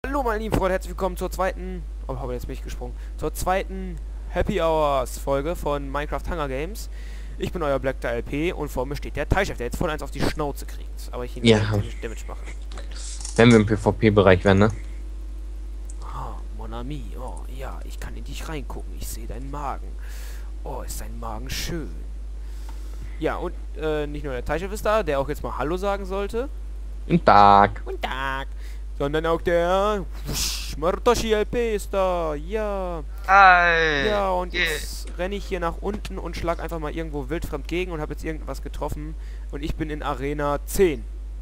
Hallo meine lieben Freunde, herzlich willkommen zur zweiten, jetzt bin ich gesprungen, zur zweiten Happy Hours Folge von Minecraft Hunger Games. Ich bin euer Black LP und vor mir steht der Teilchef, der jetzt von 1 auf die Schnauze kriegt. Aber ich ihn Damage mache. Wenn wir im PvP-Bereich wären, ne? Oh, mon ami, oh ja, ich kann in dich reingucken, ich sehe deinen Magen. Oh, ist dein Magen schön. Ja, und nicht nur der Teilchef ist da, der auch jetzt mal Hallo sagen sollte. Guten Tag. Guten Tag. Sondern auch der Marutoshi LP ist da. Ja. Hi. Ja, und jetzt renne ich hier nach unten und schlag einfach mal irgendwo wildfremd gegen und habe jetzt irgendwas getroffen. Und ich bin in Arena 10.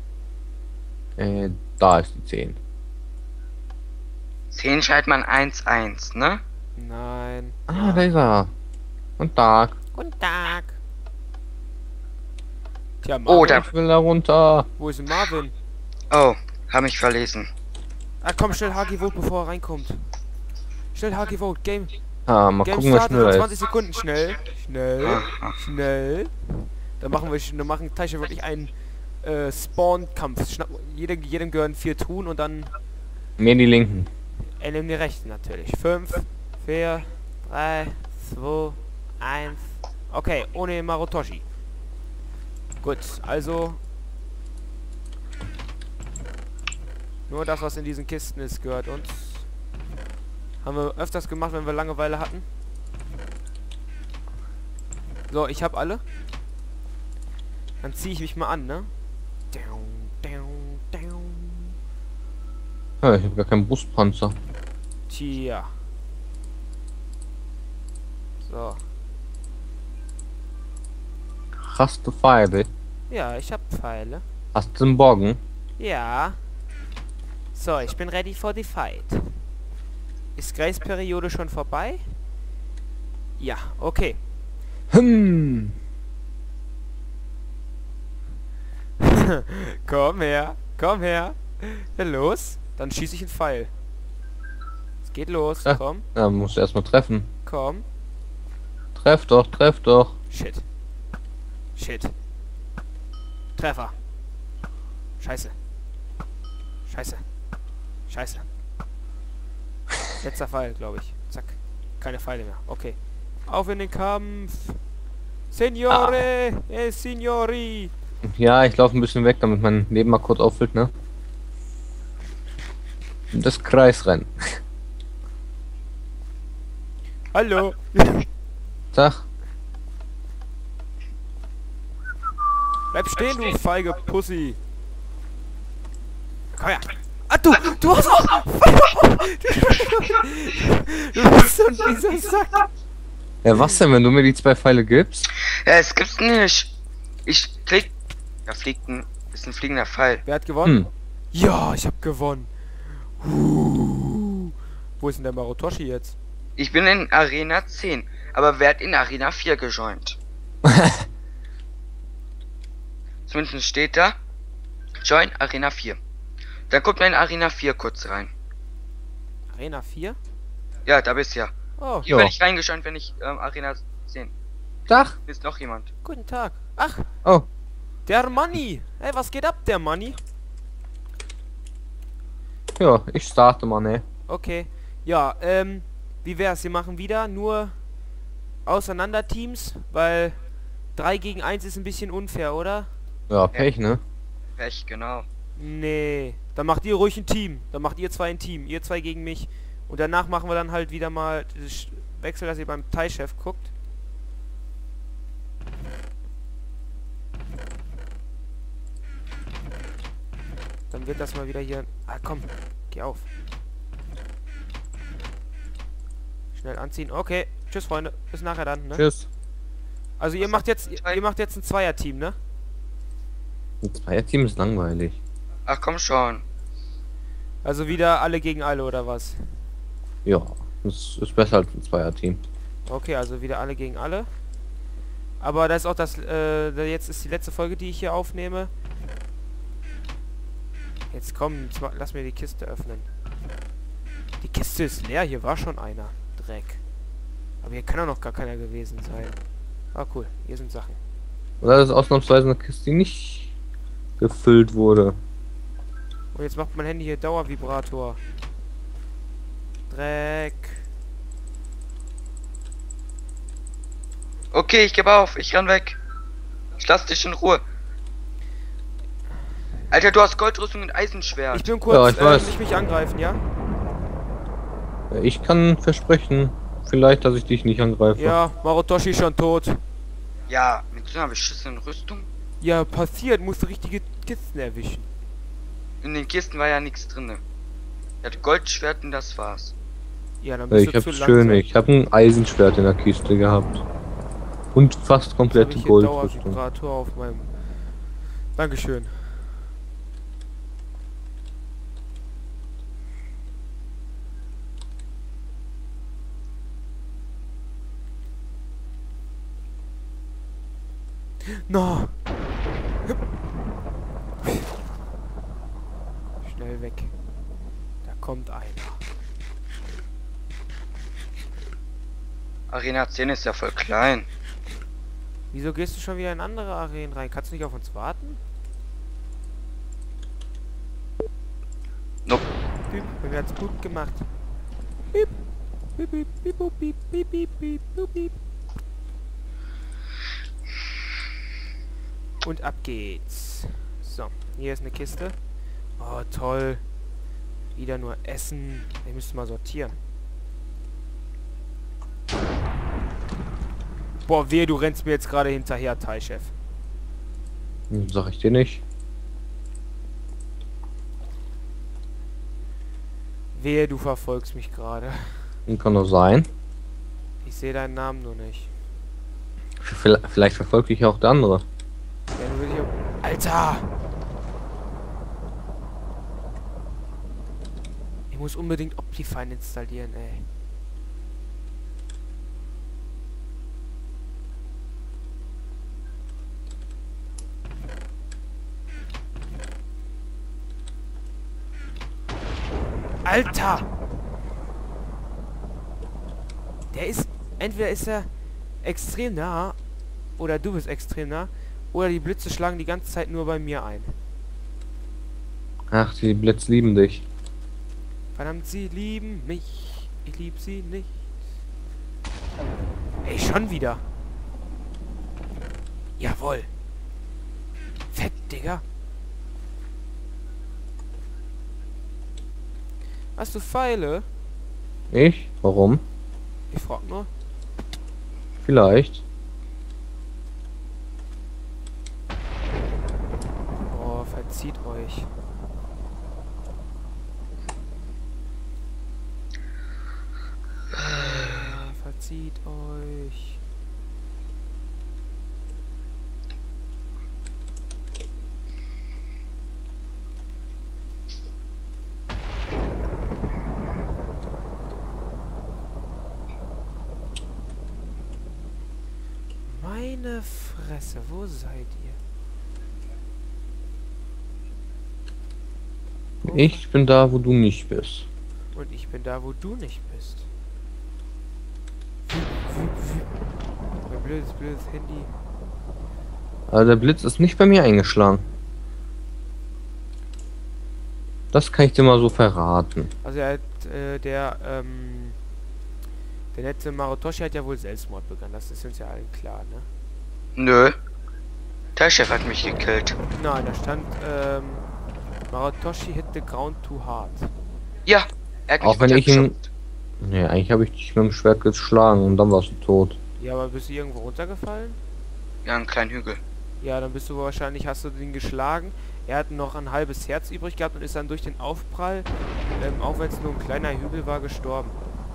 Da ist die 10. 10 schreibt man 1-1, ne? Nein. Ah, da ist er. Guten Tag. Guten Tag. Tja, Marvin. Oh, da. Ich will da runter. Wo ist denn Marvin? Oh, hab mich verlesen. Ah, komm, schnell HG Vote, bevor er reinkommt. Schnell HG Vote, Game. Ah, mal Game gucken, was startet in schneller 20 ist. Sekunden. Schnell. Schnell. Aha. Schnell. Dann machen Teilchen wirklich einen Spawn-Kampf. Jedem gehören 4 Truhen und dann Mir die linken. nimmt die rechten natürlich. 5, 4, 3, 2, 1. Okay, ohne Marutoshi. Gut, also nur das, was in diesen Kisten ist, gehört uns. Haben wir öfters gemacht, wenn wir Langeweile hatten. So, ich habe alle. Dann ziehe ich mich mal an, ne? Ja, ich habe gar keinen Brustpanzer. Tja. So. Hast du Pfeile? Ja, ich habe Pfeile. Hast du einen Bogen? Ja. So, ich bin ready for the fight. Ist Grace-Periode schon vorbei? Ja, okay. Komm her, komm her. Ja, los, dann schieße ich einen Pfeil. Es geht los, Ja. komm, Ja, musst du erstmal treffen. komm. Treff doch, treff doch. Shit. Shit. Treffer. Scheiße. Scheiße. Scheiße. Letzter Pfeil, glaube ich. Zack. Keine Pfeile mehr. Okay. Auf in den Kampf. Signore! Signori! Ja, ich laufe ein bisschen weg, damit mein Leben mal kurz auffüllt, ne? Das Kreisrennen. Hallo! Tag. Bleib stehen, du feige Pussy! Komm her! Ah, du hast auch... Du bist so ein fieser Sack! Ja, was denn, wenn du mir die 2 Pfeile gibst? Ja, es gibt's nicht. Ich krieg. Da fliegt ein. Ist ein fliegender Pfeil. Wer hat gewonnen? Ja, ich hab gewonnen. Wo ist denn der Marutoshi jetzt? Ich bin in Arena 10, aber werd in Arena 4 gejoint. Zumindest steht da. Join Arena 4. Dann guckt mal in Arena 4 kurz rein. Arena 4? Ja, da bist du ja. Oh, Hier werde ich reingejoint, wenn ich Arena 10. Tag. Ist noch jemand. guten Tag. Ach, Oh. der Money. Hey, was geht ab, der Money? Ja, ich starte mal, ne? Okay. Ja, wie wär's? Wir machen wieder nur Auseinander-Teams, weil 3 gegen 1 ist ein bisschen unfair, oder? Ja, Pech, ne? Pech, genau. Nee. Dann macht ihr ruhig ein Team. Dann macht ihr 2 ein Team. Ihr 2 gegen mich. Und danach machen wir dann halt wieder mal das Wechsel, dass ihr beim Teilchef guckt. Dann wird das mal wieder hier... Ah, komm. Geh auf. Schnell anziehen. Okay. Tschüss, Freunde. Bis nachher dann, ne? Tschüss. Also ihr macht jetzt ein Zweierteam, ne? Ein Zweierteam ist langweilig. Ach komm schon. Also wieder alle gegen alle, oder was? Ja, das ist besser als ein Zweierteam. Okay, also wieder alle gegen alle. Aber das ist auch das, jetzt ist die letzte Folge, die ich hier aufnehme. Jetzt komm, lass mir die Kiste öffnen. Die Kiste ist leer, hier war schon einer. Dreck. Aber hier kann doch noch gar keiner gewesen sein. Ah, cool, hier sind Sachen. Oder ist ausnahmsweise eine Kiste, die nicht gefüllt wurde. Und jetzt macht mein Handy hier Dauervibrator. Dreck. Okay, ich gebe auf. Ich renn weg. Ich lass dich in Ruhe. Alter, du hast Goldrüstung und Eisenschwert. Ich bin kurz, Ja, ich weiß. nicht mich angreifen, ja? Ich kann versprechen, vielleicht, dass ich dich nicht angreife. Ja, Marotoshi ist schon tot. Ja, mit so einer beschissenen Rüstung. Ja, passiert, musst du richtige Kisten erwischen. In den Kisten war ja nichts drin. Er hat Goldschwert und das war's. Ja, dann bist Ich du hab's zu schön, langsam. ich habe ein Eisenschwert in der Kiste gehabt. Und fast Jetzt hab komplette ich hier Goldrüstung. Dauervibrator auf meinem... Dankeschön. Na! Schnell weg. Da kommt einer. Arena 10 ist ja voll klein. Wieso gehst du schon wieder in andere Arenen rein? Kannst du nicht auf uns warten? Nope. Piep, wir hat's gut gemacht. Piep. Piep, piep, piep, piep, piep, piep, piep, piep, piep, piep. Und ab geht's. So, hier ist eine Kiste. Oh, toll. Wieder nur Essen. Ich müsste mal sortieren. Boah, wehe, du rennst mir jetzt gerade hinterher, Thai-Chef. Sag ich dir nicht. Wehe, du verfolgst mich gerade. Kann doch sein. Ich sehe deinen Namen nur nicht. Vielleicht verfolgt dich auch der andere. Ja, dann will ich auch... Alter! Ich muss unbedingt Optifine installieren, ey. Alter! Der ist... Entweder ist er extrem nah, oder du bist extrem nah, oder die Blitze schlagen die ganze Zeit nur bei mir ein. Ach, die Blitz lieben dich. Verdammt, sie lieben mich. Ich lieb sie nicht. Ey, schon wieder. Jawohl. Fett, Digga. Hast du Pfeile? Ich? Warum? Ich frag nur. Vielleicht. Boah, verzieht euch. Verzieht euch. Meine Fresse, wo seid ihr? Ich bin da, wo du nicht bist. Und ich bin da, wo du nicht bist. Mein blödes Handy. Aber der Blitz ist nicht bei mir eingeschlagen. Das kann ich dir mal so verraten. Also er hat, der nette Marotoshi hat ja wohl Selbstmord begangen. Das ist uns ja allen klar, ne? Nö. Der Chef hat mich gekillt. Nein, da stand, Marotoshi hit the ground too hard. Ja, er hat mich Auch wenn ich ihn... runtergeschubst. Nee, eigentlich habe ich dich mit dem Schwert geschlagen und dann warst du tot. Ja, aber bist du irgendwo runtergefallen? Ja, einen kleinen Hügel. Ja, dann bist du wahrscheinlich, hast du den geschlagen. Er hat noch ein halbes Herz übrig gehabt und ist dann durch den Aufprall, auch wenn es nur ein kleiner Hügel war, gestorben.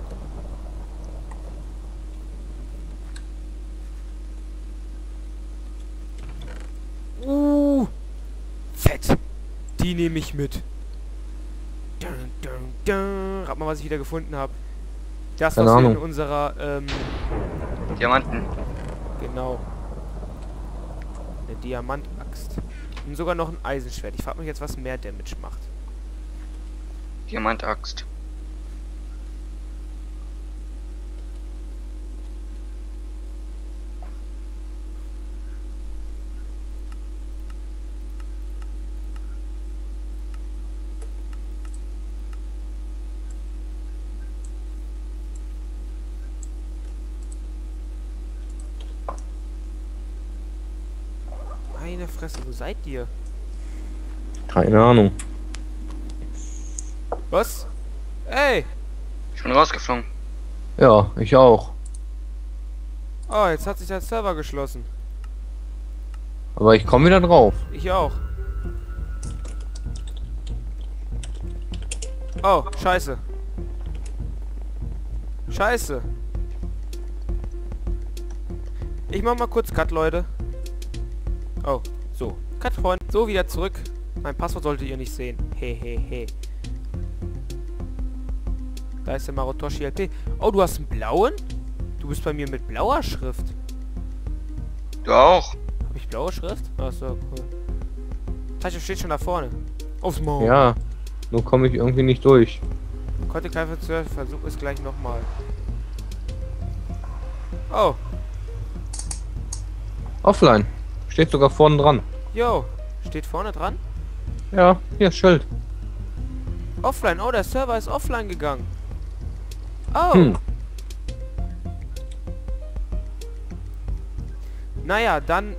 Fett. Die nehme ich mit. Dun, dun, dun. Rat mal, was ich wieder gefunden habe. Das, was Keine wir in Ahnung. unserer, Diamanten. genau. Eine Diamantaxt. Und sogar noch ein Eisenschwert. Ich frage mich jetzt, was mehr Damage macht. Diamantaxt. Fresse, wo seid ihr? Keine Ahnung. Was? Ey! Ich bin rausgeflogen. Ja, ich auch. Oh, jetzt hat sich der Server geschlossen. Aber ich komme wieder drauf. Ich auch. Oh, scheiße. Scheiße. Ich mach mal kurz Cut, Leute. Oh, so. Cut, Freund. So, wieder zurück. Mein Passwort solltet ihr nicht sehen. Hehehe. Da ist der Marotoshi LP. Oh, du hast einen blauen? Du bist bei mir mit blauer Schrift. Du auch. Habe ich blaue Schrift? Achso, cool. Tasche steht schon da vorne. Aufs Maul. Ja, nur komme ich irgendwie nicht durch. Konnte kein Versuch es gleich nochmal. Oh, Offline. Steht sogar vorne dran. yo. Steht vorne dran? Ja, hier, Schild. Offline. Oh, der Server ist offline gegangen. Oh. Hm. Naja, dann,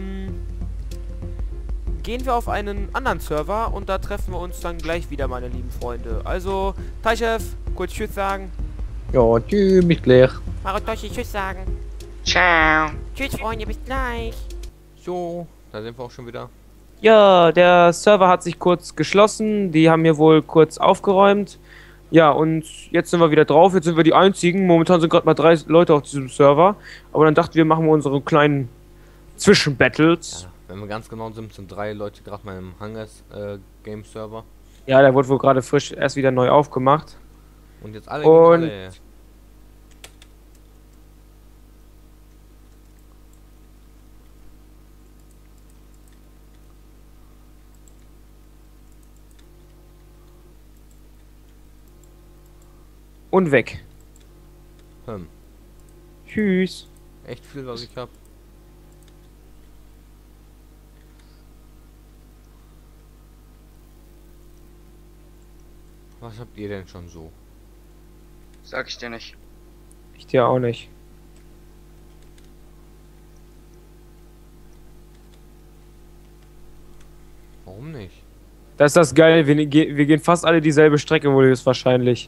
gehen wir auf einen anderen Server und da treffen wir uns dann gleich wieder, meine lieben Freunde. Also, Teichef, kurz Tschüss sagen. Ja, tschüss, bis gleich. Marotoshi, Tschüss sagen. Ciao. Tschüss, Freunde, bis gleich. So, da sind wir auch schon wieder. Ja, der Server hat sich kurz geschlossen. Die haben hier wohl kurz aufgeräumt. Ja, und jetzt sind wir wieder drauf. Jetzt sind wir die Einzigen. Momentan sind gerade mal 3 Leute auf diesem Server. Aber dann dachten wir, machen wir unsere kleinen Zwischenbattles. Ja, wenn wir ganz genau sind, sind 3 Leute gerade mal im Hangers Game Server. Ja, der wurde wohl gerade frisch erst wieder neu aufgemacht. Und jetzt alle Und- gegen alle. Und weg. Hm. Tschüss. Echt viel, was ich hab. Was habt ihr denn schon so? Sag ich dir nicht. Ich dir auch nicht. Warum nicht? Das ist das Geile. Wir gehen fast alle dieselbe Strecke wohl höchstwahrscheinlich.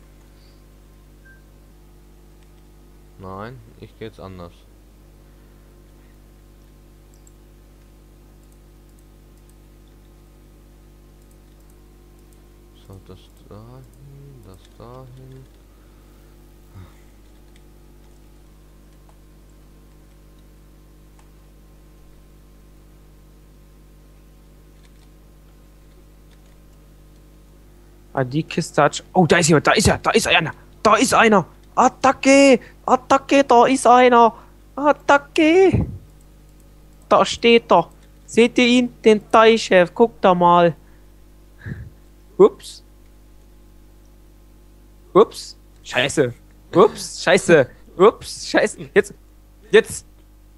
Nein, ich gehe jetzt anders. So, das dahin, das dahin. Ah, die Kiste hat... Oh, da ist jemand. Da ist er. Da ist einer. Da ist einer. Attacke. Attacke. Da ist einer. Attacke. Da steht er. Seht ihr ihn? Den Teichef. Guckt da mal. Ups. Ups. Scheiße. Ups. Scheiße. Ups. Scheiße. Jetzt. Jetzt.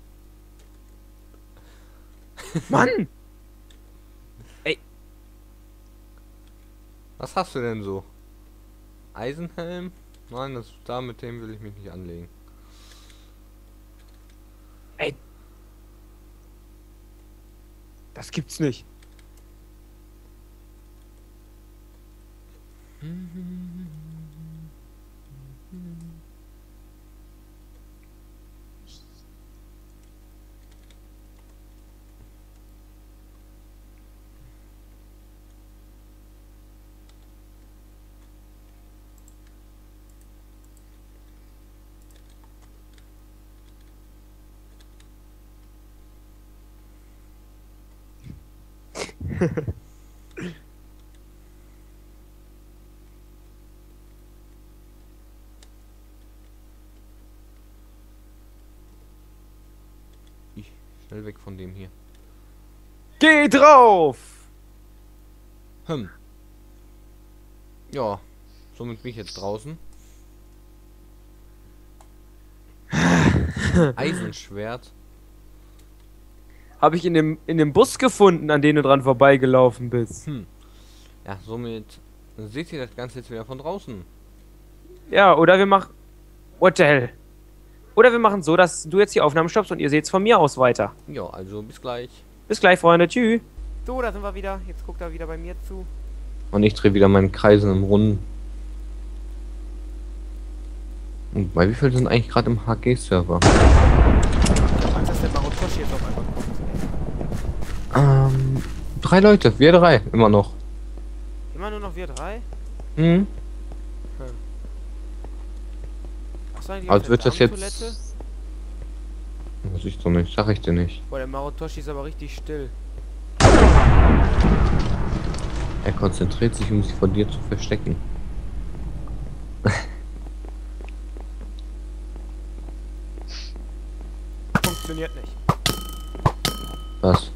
Mann. Was hast du denn so? Eisenhelm? Nein, das da mit dem will ich mich nicht anlegen. Das gibt's nicht. Schnell weg von dem hier. Geh drauf! Hm. Ja, somit bin ich jetzt draußen. Eisenschwert. Habe ich in dem Bus gefunden, an dem du dran vorbeigelaufen bist. Hm. Ja, somit seht ihr das Ganze jetzt wieder von draußen. Ja, oder wir machen... What the hell? Oder wir machen so, dass du jetzt die Aufnahme stoppst und ihr seht's von mir aus weiter. Ja, also bis gleich. Bis gleich, Freunde. Tschüss. So, da sind wir wieder. Jetzt guckt er wieder bei mir zu. Und ich drehe wieder meinen Kreisen im Runden. Und bei wie viel sind eigentlich gerade im HG-Server? Ich hab Angst, dass der Marotoshi jetzt auf einmal kommt. 3 Leute, wir 3, immer noch. Immer nur noch wir 3? Mhm. Achso, eigentlich Also auf wird der das jetzt... Damentoilette? Weiß ich doch nicht, sag ich dir nicht. Boah, der Marotoshi ist aber richtig still. Er konzentriert sich, um sich vor dir zu verstecken. Funktioniert nicht. Was?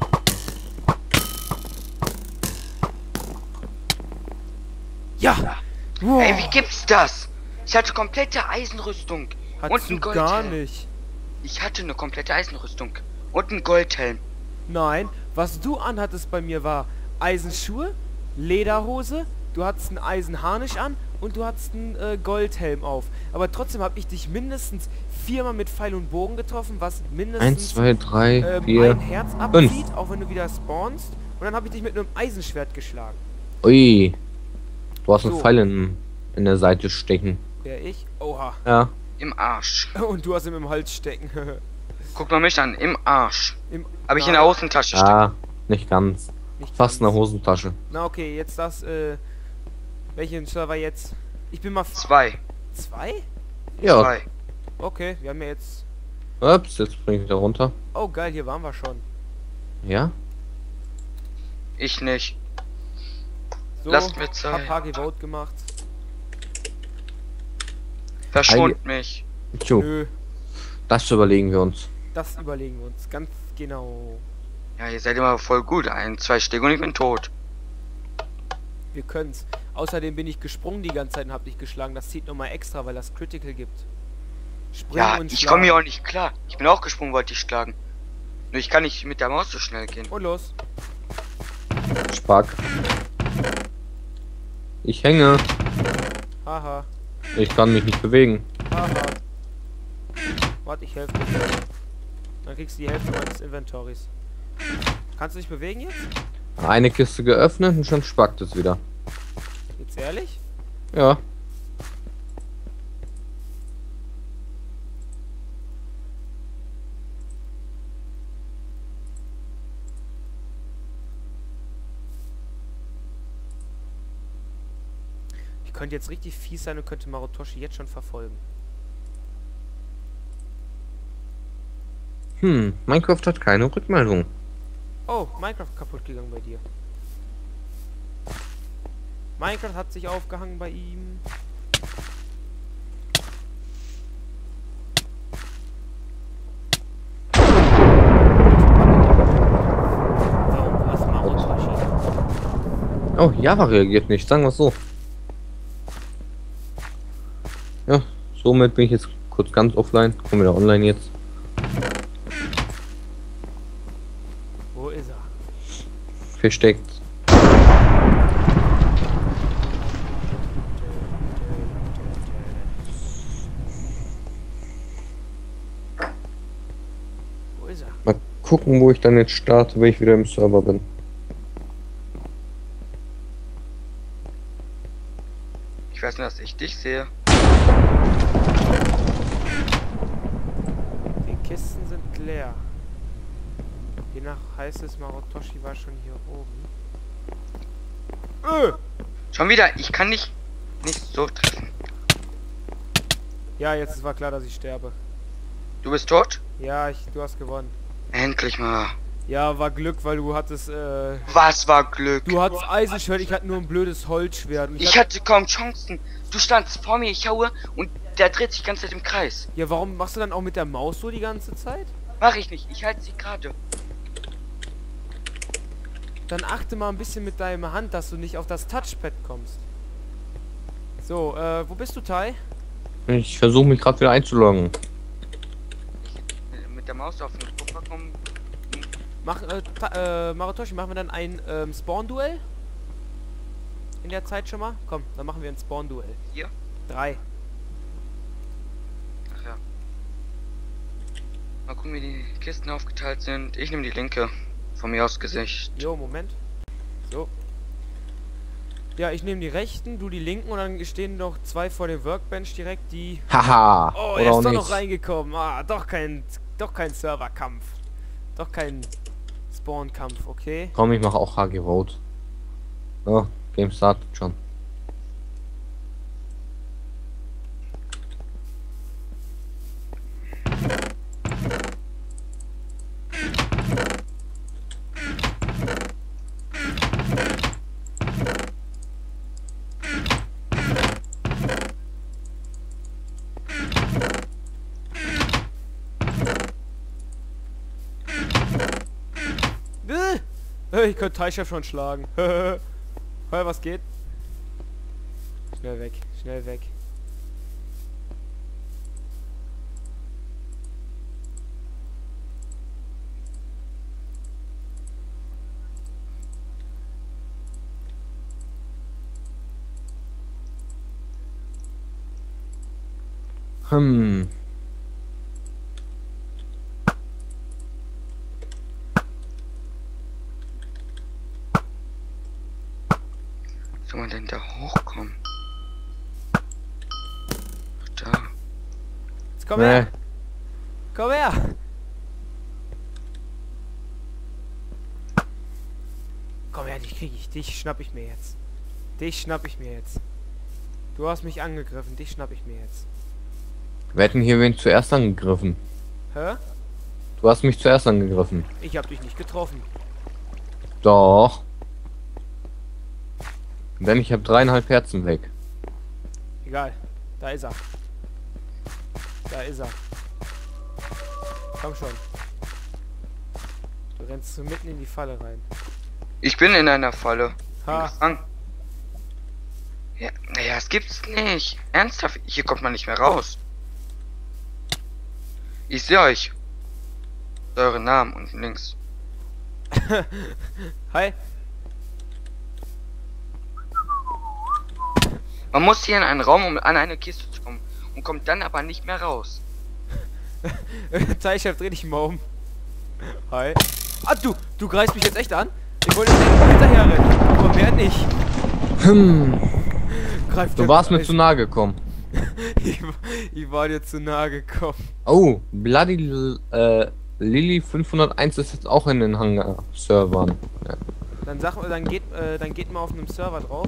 Ja! Wow. Ey, wie gibt's das? Ich hatte komplette Eisenrüstung. Hast und du ein gar Goldhelm. nicht. Ich hatte eine komplette Eisenrüstung. Und einen Goldhelm. Nein, was du anhattest bei mir war Eisenschuhe, Lederhose, du hattest einen Eisenharnisch an und du hattest einen Goldhelm auf. Aber trotzdem habe ich dich mindestens 4-mal mit Pfeil und Bogen getroffen, was 1, mindestens 2, 3, ein 4. Herz abzieht, auch wenn du wieder spawnst. Und dann habe ich dich mit einem Eisenschwert geschlagen. Ui. Du hast einen So. Pfeil in der Seite stecken. Wer ich? Oha. Ja. Im Arsch. Und du hast ihn im Hals stecken. Guck mal mich an. Im Arsch. Habe ich in Na, der Außentasche stecken. Ah, nicht ganz. nicht Fast in ganz. der Hosentasche. Na okay, jetzt das, welchen Server jetzt? Ich bin mal... 2. 2? Ja. 2. Okay, wir haben ja jetzt... Ups, jetzt bringe ich da runter. Oh geil, hier waren wir schon. Ja? Ich nicht. So, Lasst mir hab Zeit. HG Vote gemacht. Verschont mich. Tju, Nö, das überlegen wir uns. das überlegen wir uns ganz genau. Ja, ihr seid immer voll gut. 1, 2 Stück und ich bin tot. Wir können's. Außerdem bin ich gesprungen die ganze Zeit und hab dich geschlagen. Das zieht nochmal extra, weil das Critical gibt. Springen Ja, und ich schlagen. komme hier auch nicht klar. Ich bin auch gesprungen, wollte ich schlagen. Nur ich kann nicht mit der Maus so schnell gehen. Und los. Spack. Ich hänge. Haha. Ich kann mich nicht bewegen. Haha. Warte, ich helfe dir. Dann kriegst du die Hälfte meines Inventories. Kannst du dich bewegen jetzt? Eine Kiste geöffnet und schon spackt es wieder. Jetzt ehrlich? Ja. Ich könnte jetzt richtig fies sein und könnte Marotoshi jetzt schon verfolgen. Minecraft hat keine Rückmeldung. Oh, Minecraft kaputt gegangen bei dir. Minecraft hat sich aufgehangen bei ihm. Warum was Marotoshi? Oh, Java reagiert nicht, sagen wir so. Ja, somit bin ich jetzt kurz ganz offline. Komm wieder online jetzt. Wo ist er? Versteckt. Wo ist er? Mal gucken, wo ich dann jetzt starte, wenn ich wieder im Server bin. Ich weiß nur, dass ich dich sehe. Die Kisten sind leer. Je nach heißt es, Marotoshi war schon hier oben. Schon wieder, ich kann nicht so treffen. Ja, jetzt war klar, dass ich sterbe. Du bist tot? Ja, du hast gewonnen. Endlich mal. Ja, war Glück, weil du hattest, Was war Glück? du hattest Eisenschwert, ich hatte nur ein blödes Holzschwert. Und Ich hatte kaum Chancen. Du standst vor mir, ich haue und der dreht sich die ganze Zeit im Kreis. Ja, warum machst du dann auch mit der Maus so die ganze Zeit? Mach ich nicht, ich halte sie gerade. Dann achte mal ein bisschen mit deiner Hand, dass du nicht auf das Touchpad kommst. So, wo bist du, Tai? Ich versuche mich gerade wieder einzuloggen. Mit der Maus auf den Puffer kommen. Marotoshi, machen wir dann ein Spawn-Duell? In der Zeit schon mal? Komm, dann machen wir ein Spawn-Duell. Hier? 3. Ach ja. Mal gucken, wie die Kisten aufgeteilt sind. Ich nehme die linke. Von mir aus Gesicht. Jo, Moment. So. Ja, ich nehme die rechten, du die linken und dann stehen noch zwei vor dem Workbench direkt, die... Haha. Oh, oder er auch ist doch nicht. noch reingekommen. Ah, doch kein Serverkampf. Doch kein Spawn-Kampf, okay. Komm, ich mache auch HG Vote. So, Game startet schon. Ich könnte Teichef schon schlagen. Hör, was geht? Schnell weg, schnell weg. Hm. Soll man denn da hochkommen? Ach, da. Jetzt komm her! Nee. Komm her! Komm her, dich krieg ich. Dich schnapp ich mir jetzt. Dich schnapp ich mir jetzt. Du hast mich angegriffen, dich schnapp ich mir jetzt. Wir hätten hier wen zuerst angegriffen. Hä? Du hast mich zuerst angegriffen. Ich hab dich nicht getroffen. Doch. Denn ich habe 3,5 Herzen weg. Egal. Da ist er. Da ist er. Komm schon. Du rennst so mitten in die Falle rein. Ich bin in einer Falle. Ha. Gefangen. Ja, naja, es gibt's nicht. Ernsthaft, hier kommt man nicht mehr raus. Ich sehe euch. Euren Namen unten links. Hi. Man muss hier in einen Raum, um an eine Kiste zu kommen. Und kommt dann aber nicht mehr raus. Teichef, dreh dich mal um. Hi. Ah, du greifst mich jetzt echt an? Ich wollte jetzt echt hinterher rennen, aber mehr nicht. Greif Du warst mir zu nahe gekommen. ich war dir zu nahe gekommen. Oh, Bloody Lily 501 ist jetzt auch in den Hangar-Servern. Ja. Dann geht mal auf einem Server drauf.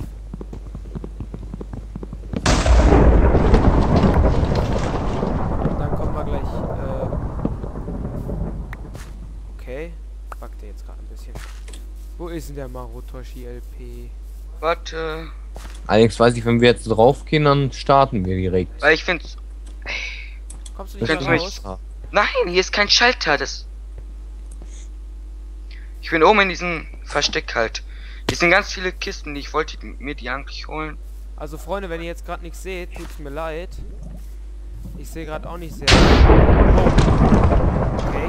Dann kommen wir gleich. Okay. Backt der jetzt gerade ein bisschen. Wo ist denn der Marotoshi LP? Warte. Allerdings weiß ich, wenn wir jetzt drauf gehen, dann starten wir direkt. Weil ich find's. Kommst du nicht Könntest mehr du raus? Nein, hier ist kein Schalter. Das. Ich bin oben in diesem Versteck halt. Hier sind ganz viele Kisten, ich wollte mir die eigentlich holen. Also Freunde, wenn ihr jetzt gerade nichts seht, tut's mir leid. Ich sehe gerade auch nicht sehr. Oh. Okay.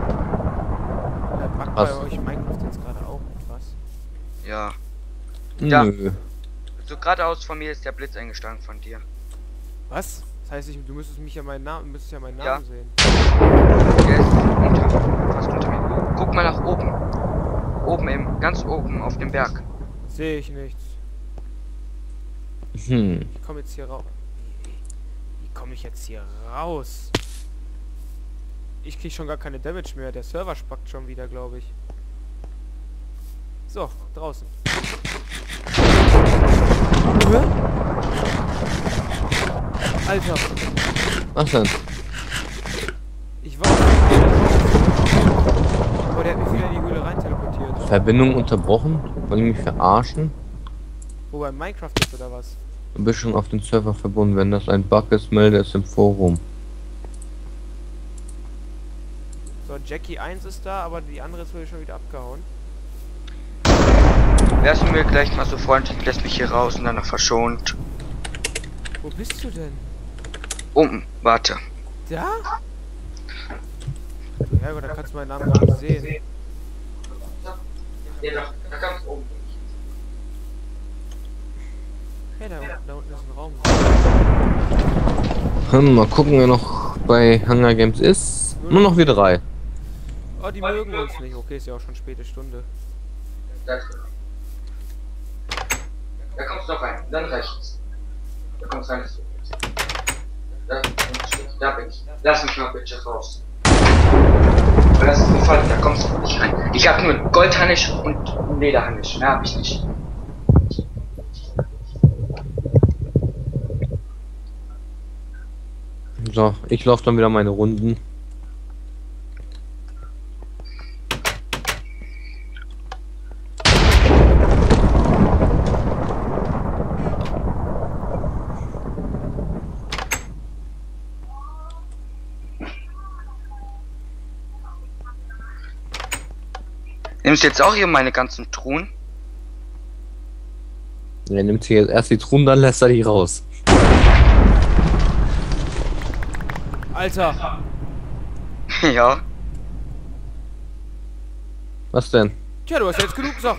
Backt bei Was? euch Minecraft jetzt gerade auch etwas? Ja. Ja. Nö. So geradeaus von mir ist der Blitz eingeschlagen von dir. Was? Das heißt, du müsstest mich ja meinen Namen, müsstest ja meinen Ja. Namen sehen. Der ist fast unter mir. Guck mal nach oben. Oben eben, ganz oben auf dem Berg. Sehe ich nichts. Hm. Ich komme jetzt hier raus. Wie komme ich jetzt hier raus? Ich krieg schon gar keine Damage mehr. Der Server spackt schon wieder, glaube ich. So, draußen. Hä? Alter, Was denn? ich war... Aber der hat mich wieder in die Höhle rein teleportiert. Verbindung unterbrochen? Wollen die mich verarschen? Wo bei Minecraft ist oder was? Du bist schon auf den Server verbunden. Wenn das ein Bug ist, melde es im Forum. So, Jackie 1 ist da, aber die andere ist wohl schon wieder abgehauen. Wärst du mir gleich mal so freundlich, lässt mich hier raus und dann noch verschont. Wo bist du denn? Warte. Da? Ja, aber da kannst du meinen Namen gar nicht sehen. Ja, da ganz oben. Hey, da unten ist ein Raum. Mal gucken, wer noch bei Hunger Games ist. Nur noch wir drei. Oh, die mögen uns nicht. Okay, ist ja auch schon späte Stunde. Da kommst du noch rein, dann reicht's. Da kommst rein. Da bin ich. Lass mich mal bitte raus. Das ist ein Fall, da kommst du nicht rein. Ich habe nur einen Goldharnisch und einen Lederharnisch. Mehr habe ich nicht. So, ich laufe dann wieder meine Runden. Nimmst du jetzt auch hier meine ganzen Truhen? Er nimmt hier erst die Truhen, dann lässt er die raus. Alter! Ja. Was denn? Tja, du hast jetzt genug Sachen.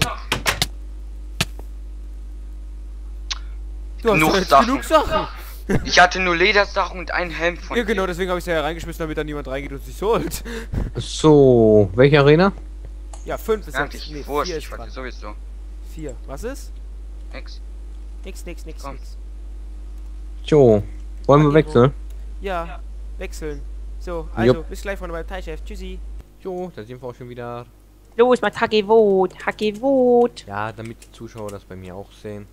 Du hast Genug jetzt Sachen. genug Sachen. Ich hatte nur Ledersachen und einen Helm von Ja, genau, dir. deswegen habe ich es ja reingeschmissen, damit da niemand reingeht und sich holt. So, welche Arena? Ja, 5 ist Eigentlich jetzt. Nee, wurscht, 4 ich ist wollte dran. sowieso. 4. Was ist? Nix. Nix. Komm. Jo, wollen wir Amiibo. wechseln? Ja, wechseln. So, also, Jupp. bis gleich von beim Teilchef. Tschüssi. Jo, da sind wir auch schon wieder. Los, mal Hackewut. Ja, damit die Zuschauer das bei mir auch sehen.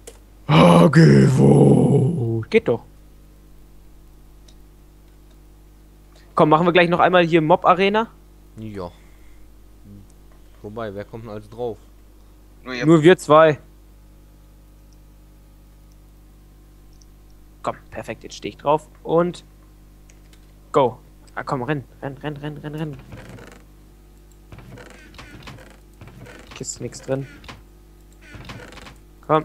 Hackewut. Geht doch. Komm, machen wir gleich noch einmal hier Mob-Arena. Ja. Wobei, wer kommt denn alles drauf? Nur ihr. Nur wir zwei. Komm, perfekt, jetzt stehe ich drauf und go. Ah, komm, renn. Kiste nichts drin. Komm.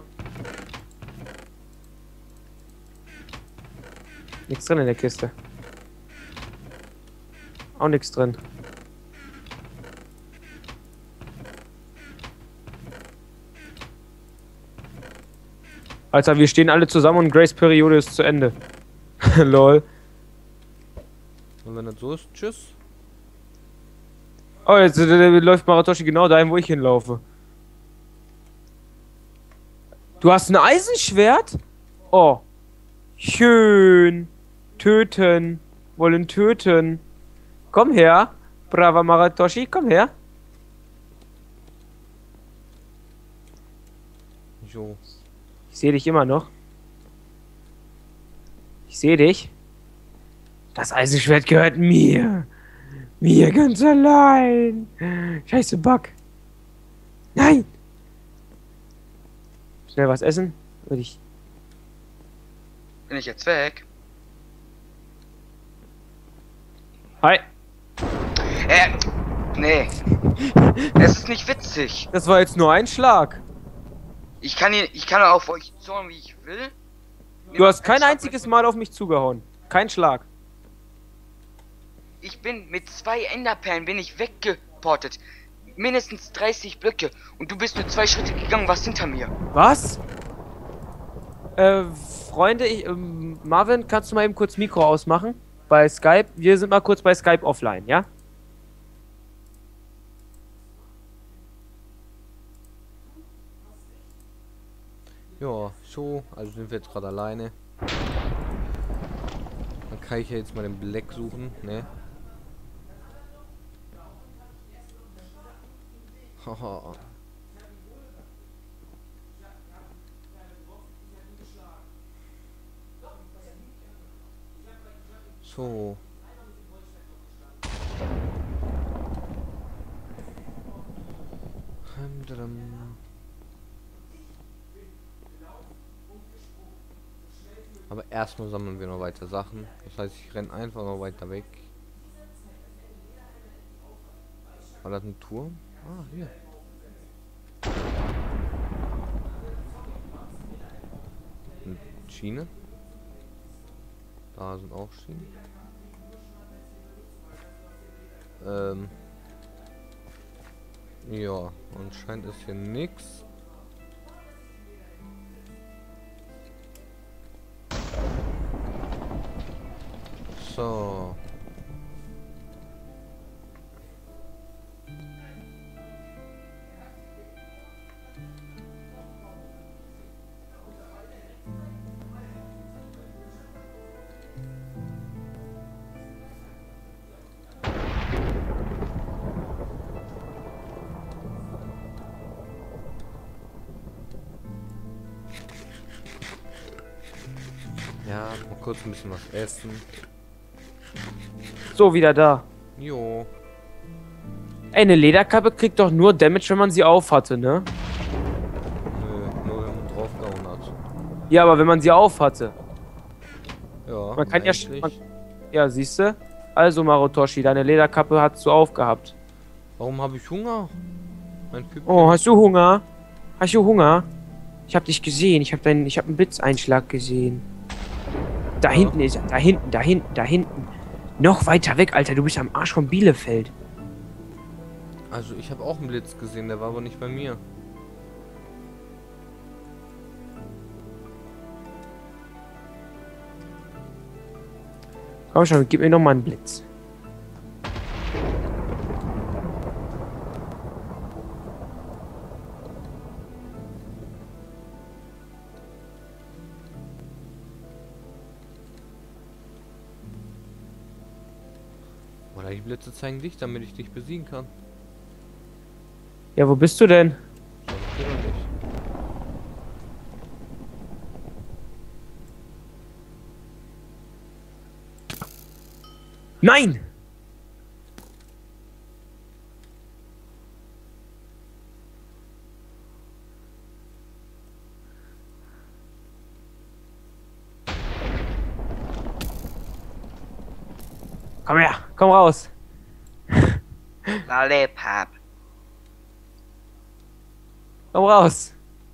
Nichts drin in der Kiste. Auch nichts drin. Alter, wir stehen alle zusammen und Grace-Periode ist zu Ende. Lol. Und wenn das so ist, tschüss. Oh, jetzt läuft Maratoshi genau dahin, wo ich hinlaufe. Du hast ein Eisenschwert? Oh. Schön. Töten. Wollen töten. Komm her. Braver Maratoshi, komm her. Jo. Ich sehe dich immer noch. Ich sehe dich. Das Eisenschwert gehört mir. Mir ganz allein. Scheiße, Bug. Nein. Schnell was essen. Würde ich. Bin ich jetzt weg? Hi. Nee. Es ist nicht witzig. Das war jetzt nur ein Schlag. Ich kann auf euch zorn, wie ich will. Du hast kein einziges Mal auf mich zugehauen. Kein Schlag. Ich bin mit 2 Enderperlen bin ich weggeportet. Mindestens 30 Blöcke. Und du bist nur 2 Schritte gegangen, was hinter mir. Was? Freunde, Marvin, kannst du mal eben kurz Mikro ausmachen? Bei Skype. Wir sind mal kurz bei Skype offline, ja? Ja, so, also sind wir jetzt gerade alleine. Dann kann ich ja jetzt mal den Black suchen, ne? Haha. So. Aber erstmal sammeln wir noch weiter Sachen. Das heißt, ich renne einfach noch weiter weg. War das ein Turm? Ah, hier. Eine Schiene. Da sind auch Schienen. Ja, anscheinend ist hier nichts. So. Ja, mal kurz ein bisschen was essen. So, wieder da. Jo. Ey, eine Lederkappe kriegt doch nur Damage, wenn man sie auf hatte, ne? Nö, nur wenn man draufgehauen hat. Ja, aber wenn man sie auf hatte. Ja, Man kann ja eigentlich. Ja, siehst du? Also, Marotoshi, deine Lederkappe hast du aufgehabt. Warum habe ich Hunger? Mein Püppchen. Oh, hast du Hunger? Hast du Hunger? Ich hab dich gesehen. Ich hab einen Blitzeinschlag gesehen. Da Ja. hinten ist er. Da hinten, da hinten, da hinten. Noch weiter weg, Alter. Du bist am Arsch von Bielefeld. Also ich habe auch einen Blitz gesehen, der war aber nicht bei mir. Komm schon, gib mir noch mal einen Blitz. Oder die Blitze zeigen dich, damit ich dich besiegen kann. Ja, wo bist du denn? Sag ich dir doch nicht. Nein! Komm her, komm raus. Lollipop. Komm raus.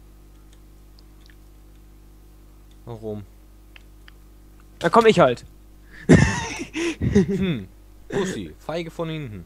Warum? Dann komm ich halt. Pussy, Feige von hinten.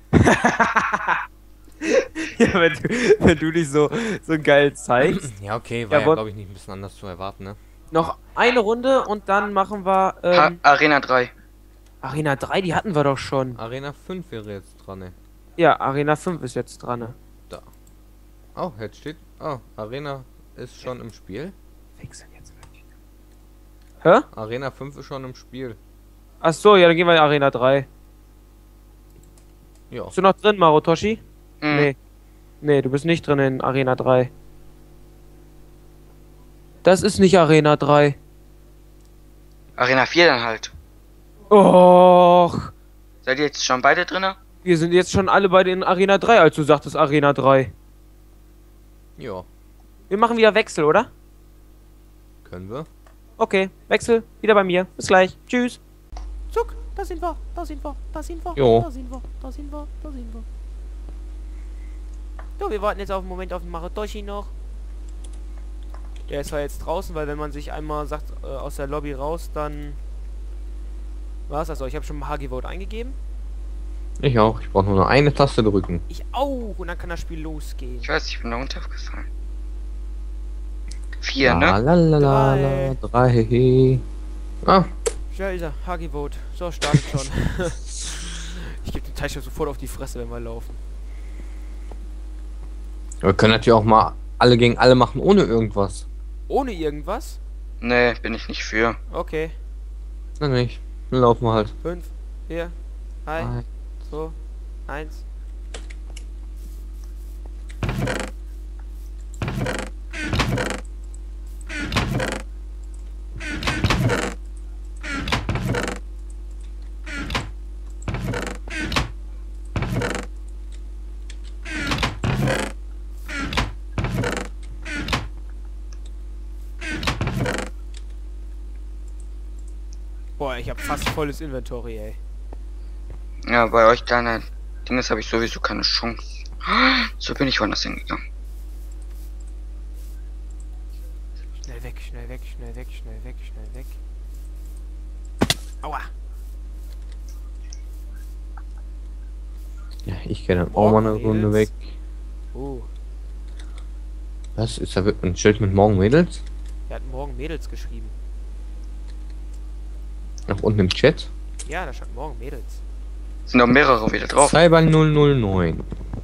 Ja, wenn du dich so geil zeigst. Ja, okay, war ja, Jawohl. glaube ich, nicht ein bisschen anders zu erwarten, ne? Noch eine Runde und dann machen wir Arena 3. Arena 3, die hatten wir doch schon. Arena 5 wäre jetzt dran, ne? Ja, Arena 5 ist jetzt dran. Ne? Oh, jetzt steht. Oh, Arena ist schon im Spiel. Wechseln jetzt wirklich. Hä? Arena 5 ist schon im Spiel. Ach so, ja, dann gehen wir in Arena 3. Ja. Bist du noch drin, Marotoshi? Hm. Nee. Nee, du bist nicht drin in Arena 3. Das ist nicht Arena 3. Arena 4 dann halt. Och. Seid ihr jetzt schon beide drinne? Wir sind jetzt schon alle beide in Arena 3, als du sagtest Arena 3. Ja. Wir machen wieder Wechsel, oder? Können wir? Okay, Wechsel. Wieder bei mir. Bis gleich. Tschüss. Zuck, da sind wir, da sind wir, da sind wir, Jo. da sind wir, da sind wir, da sind wir. So, wir warten jetzt auf einen Moment auf den Marotoshi noch. Der ist zwar jetzt draußen, weil wenn man sich einmal sagt, aus der Lobby raus, dann war's das. Also, ich habe schon mal HG-Vote eingegeben. Ich auch. Ich brauche nur noch eine Taste drücken. Ich auch. Und dann kann das Spiel losgehen. Ich weiß, ich bin da runtergefallen. 4, La ne? la la la la, 3. Ah, Ja, ist er. HG-Vote. So, startet schon. Ich gebe den Teilchen sofort auf die Fresse, wenn wir laufen. wir können natürlich auch mal alle gegen alle machen, ohne irgendwas. Ohne irgendwas? Ne, bin ich nicht für. Okay. Na nicht. Dann laufen wir halt. 5, 4, 3, Drei. 2, 1. Boah, ich hab fast volles Inventory, ey. Ja, bei euch kleiner Dinges habe ich sowieso keine Chance. So bin ich woanders hingegangen. Schnell weg, schnell weg, schnell weg, schnell weg, schnell weg. Aua. Ja, ich gehe dann auch mal eine Runde weg. Oh, Was? Ist da ein Schild mit morgen Mädels? er hat morgen Mädels geschrieben. Nach unten im Chat? Ja, da stand morgen Mädels. Sind noch mehrere wieder drauf. Cyber 009.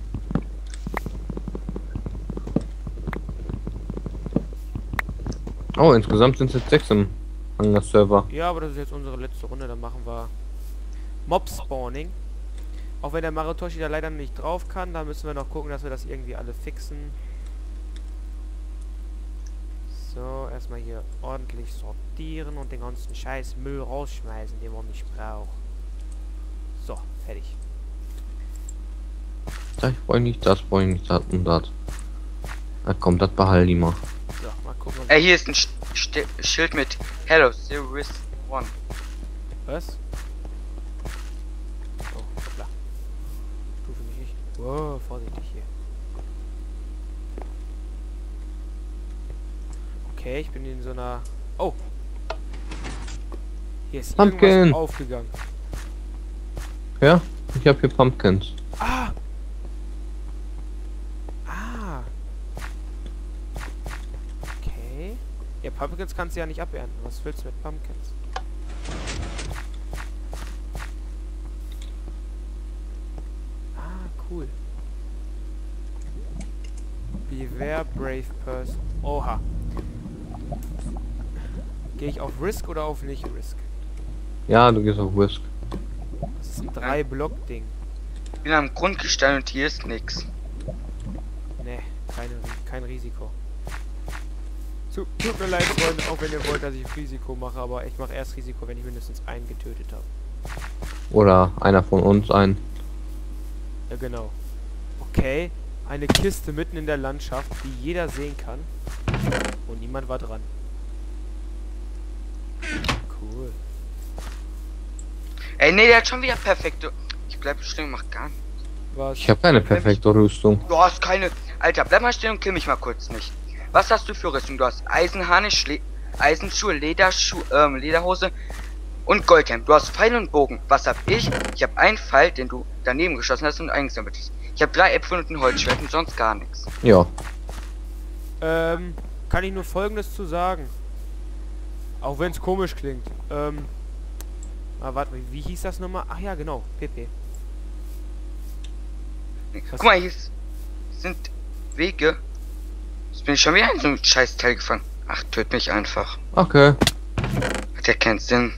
Oh, insgesamt sind es jetzt 6 im Hangar-Server. Ja, aber das ist jetzt unsere letzte Runde, dann machen wir Mob-Spawning. Auch wenn der Marotoshi da leider nicht drauf kann, da müssen wir noch gucken, dass wir das irgendwie alle fixen. So, erstmal hier ordentlich sortieren und den ganzen Scheiß Müll rausschmeißen, den man nicht braucht. So, fertig. Das brauche ich nicht, das brauche ich nicht, das und das. Na komm, das behalte ich mal. So, mal gucken. Ey, hier ist ein Schild mit Hello, Series 1. Was? Oh, hoppla. Stufe mich nicht. Wow, vorsichtig hier. Okay, ich bin in so einer... Oh! Hier ist Pumpkin. irgendwas aufgegangen. Ja, ich habe hier Pumpkins. Ah! Ah! Okay. Ja, Pumpkins kannst du ja nicht abernten. Was willst du mit Pumpkins? Ah, cool. Beware brave person. Oha. Gehe ich auf Risk oder auf nicht Risk? Ja, du gehst auf Risk. Das ist ein 3-Block-Ding. Ich bin am Grundgestein und hier ist nix. Nee, kein Risiko. Tut mir leid, Freunde, auch wenn ihr wollt, dass ich Risiko mache, aber ich mache erst Risiko, wenn ich mindestens einen getötet habe. Oder einer von uns ein. Ja, genau. Okay, eine Kiste mitten in der Landschaft, die jeder sehen kann. Und niemand war dran. Cool. Ey, nee, der hat schon wieder perfekte. Ich bleib stehen, mach gar nichts. Was? Ich habe keine perfekte Rüstung. Du hast keine. Alter, bleib mal stehen und kill mich mal kurz nicht. Was hast du für Rüstung? Du hast Eisenharnisch, Eisenschuhe, Lederhose und Goldhelm. Du hast Pfeil und Bogen. Was hab ich? Ich habe einen Pfeil, den du daneben geschossen hast und eingesammelt hast. Ich habe 3 Äpfel und ein Holzschwert und sonst gar nichts. Ja. Kann ich nur Folgendes zu sagen. Auch wenn es komisch klingt. Warte mal, wie hieß das nochmal? Ach ja, genau, PP. Guck mal, hier sind Wege. Jetzt bin ich schon wieder in so einem scheiß Teil gefangen. Ach, töt mich einfach. Okay. Hat ja keinen Sinn.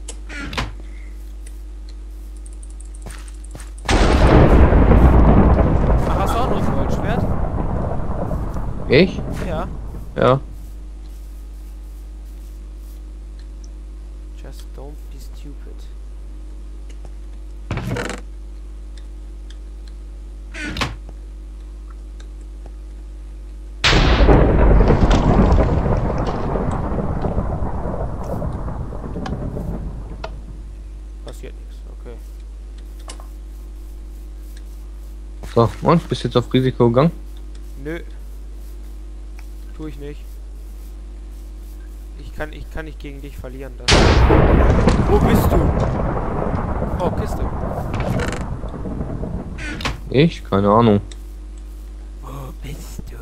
Ach, hast du auch noch ein Goldschwert? Ich? Ja. Ja. Just don't be stupid. Passiert nichts, okay. So, und bist jetzt auf Risiko gegangen? Nö. Tu ich nicht. Ich kann nicht gegen dich verlieren. Das. Wo bist du? Oh, Kiste. Ich? Keine Ahnung. Wo bist du?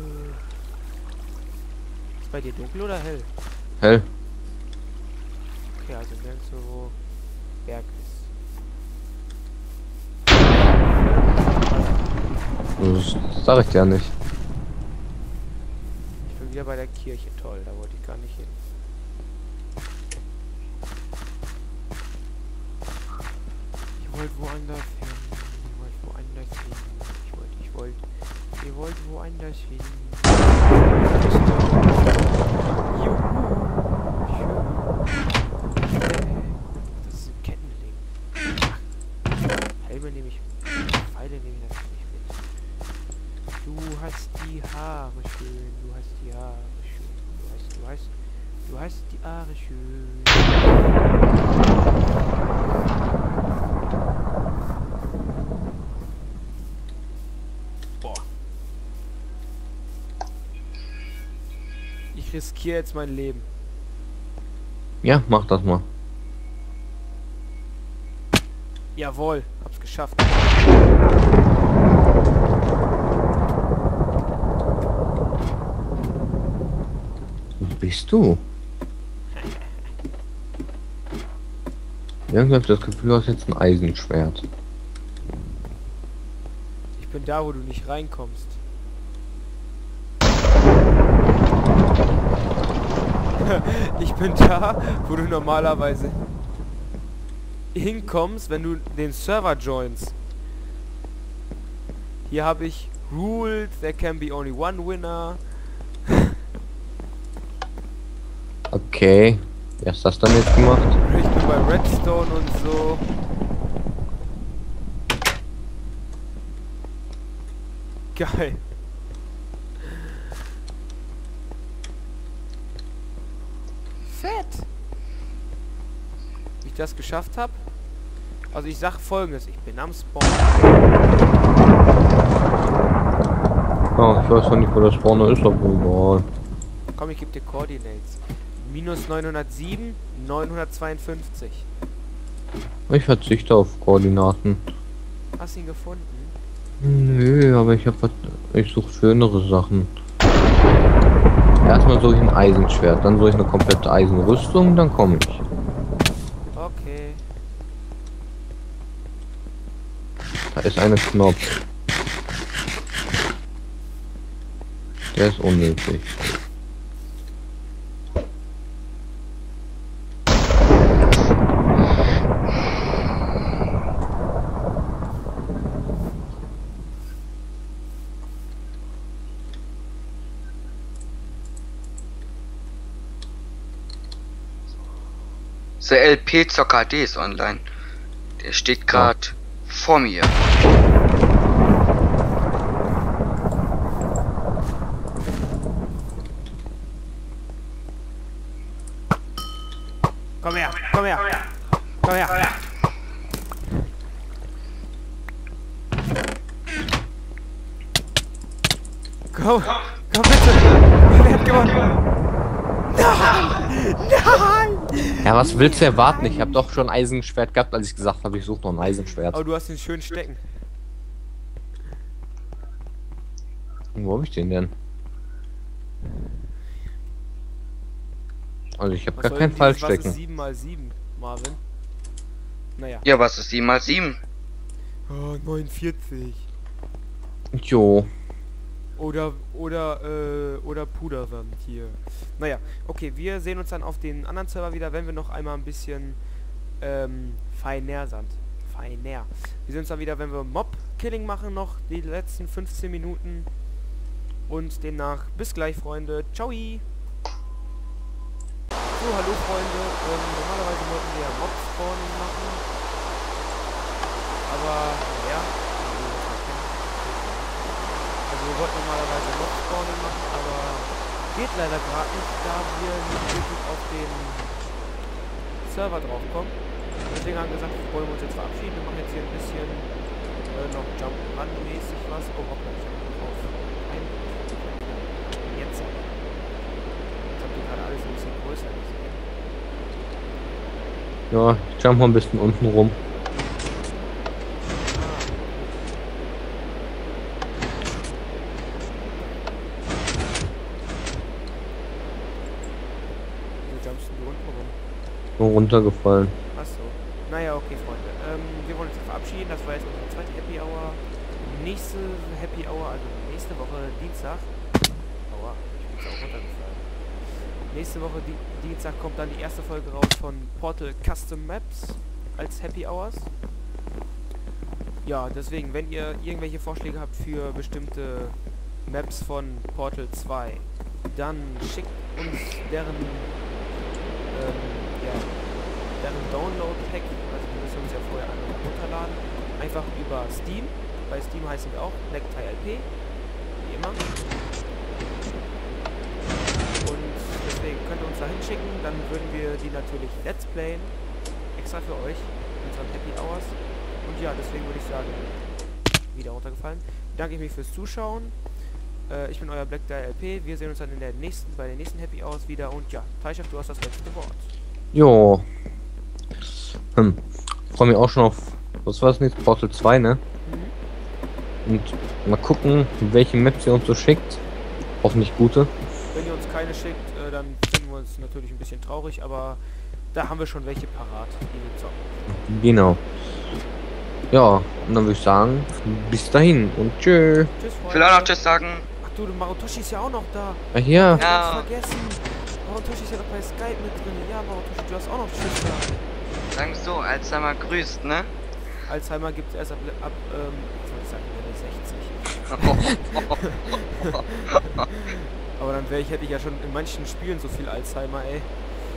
Ist bei dir dunkel oder hell? Hell. Okay, also nirgends so, wo Berg ist. Das sag ich dir nicht. Ich bin wieder bei der Kirche. Toll, da wollte ich gar nicht hin. Ich wollte woanders hin. Ich wollte woanders hin. Ihr wollt woanders hin. Juhu. Schön. Das ist ein Kettenling. Ach, Helme nehme ich. Pfeile nehme ich natürlich mit. Du hast die Haare schön. Du hast die Haare schön. Du hast die Haare schön. Boah. Ich riskiere jetzt mein Leben. Ja, mach das mal. Jawohl, hab's geschafft. Wo bist du? Irgendwie hab ich das Gefühl, du hast jetzt ein Eisenschwert. Ich bin da, wo du nicht reinkommst. Ich bin da, wo du normalerweise hinkommst, wenn du den Server joinst. Hier habe ich Rules, there can be only one winner. Okay. Wer hast das dann jetzt gemacht? Ich bin bei Redstone und so. Geil. Fett. Wie ich das geschafft habe. Also ich sag Folgendes, ich bin am Spawn. Ah, ich weiß noch nicht, wo der Spawner ist, aber egal. Komm, ich gebe dir Coordinates. Minus 907, 952. Ich verzichte auf Koordinaten. Hast du ihn gefunden? Nö, aber ich suche schönere Sachen. Erstmal suche ich ein Eisenschwert, dann suche ich eine komplette Eisenrüstung, dann komme ich. Okay. Da ist eine Knopf. Der ist unnötig. Der LP Zocker HD ist online. Der steht gerade vor mir. Komm her, komm her. Komm her. Komm, komm bitte. Wer hat gewonnen? Nein! Nein! Ja, was willst du erwarten? Ich habe doch schon ein Eisenschwert gehabt, als ich gesagt habe, ich suche noch ein Eisenschwert. Aber du hast den schön stecken. Wo habe ich den denn? Also ich habe Was gar soll keinen denn Fall dieses, was ist stecken. 7 mal 7, Marvin? Naja. Ja, was ist 7 mal 7? Oh, 49. Jo. Oder Pudersand hier. Naja, okay, wir sehen uns dann auf den anderen Server wieder, wenn wir noch einmal ein bisschen feiner sind. Feiner. Wir sehen uns dann wieder, wenn wir Mob-Killing machen, noch die letzten 15 Minuten. Und demnach, bis gleich, Freunde. Ciao! So, hallo Freunde. Normalerweise wollten wir Mob-Spawning machen. Aber, naja. Also wir wollten normalerweise Mob-Spawning machen, aber geht leider gerade nicht, da wir nicht wirklich auf den Server draufkommen. Deswegen haben wir gesagt, wollen wir uns jetzt verabschieden. Wir machen jetzt hier ein bisschen noch Jump-Run-mäßig was. Oh, hoppla, ich hab drauf. Jetzt. Ich hab die gerade alles ein bisschen größer gesehen. Ja, ich jump mal ein bisschen unten rum. Nur runtergefallen. Achso. Naja, okay, Freunde. Wir wollen uns verabschieden. Das war jetzt unsere zweite Happy Hour. Nächste Happy Hour, also nächste Woche Dienstag. Aua, ich bin jetzt auch runtergefallen. Nächste Woche Dienstag kommt dann die erste Folge raus von Portal Custom Maps als Happy Hours. Ja, deswegen, wenn ihr irgendwelche Vorschläge habt für bestimmte Maps von Portal 2, dann schickt uns deren deren Download-Pack, also wir müssen uns ja vorher einmal runterladen, einfach über Steam. Bei Steam heißen wir auch Necktie LP, wie immer. Und deswegen könnt ihr uns da hinschicken, dann würden wir die natürlich Let's Playen, extra für euch, unseren Happy Hours. Und ja, deswegen würde ich sagen, wieder runtergefallen. Bedanke ich mich fürs Zuschauen. Ich bin euer Black Dial LP. Wir sehen uns dann bei den nächsten Happy Hours wieder. Und ja, Teichef, du hast das letzte Wort. Jo. Freue mich auch schon auf, was war das nächste? Portal 2, ne? Und mal gucken, welche Maps ihr uns so schickt. Hoffentlich gute. Wenn ihr uns keine schickt, dann finden wir uns natürlich ein bisschen traurig, aber da haben wir schon welche parat, die wir zocken. Genau. Ja, und dann würde ich sagen, bis dahin und tschö. Tschüss, Ich will auch noch Tschüss sagen. Ach du, Marutoshi ist ja auch noch da. Ja, hier. Ich hab's Ja. vergessen. Marutoshi ist ja doch bei Skype mit drin. Ja, Marutoshi, du hast auch noch Tschüss sagen. Sagen so, Alzheimer grüßt, ne? Alzheimer gibt es erst ab was soll ich sagen, Level 60. Aber dann hätte ich ja schon in manchen Spielen so viel Alzheimer, ey.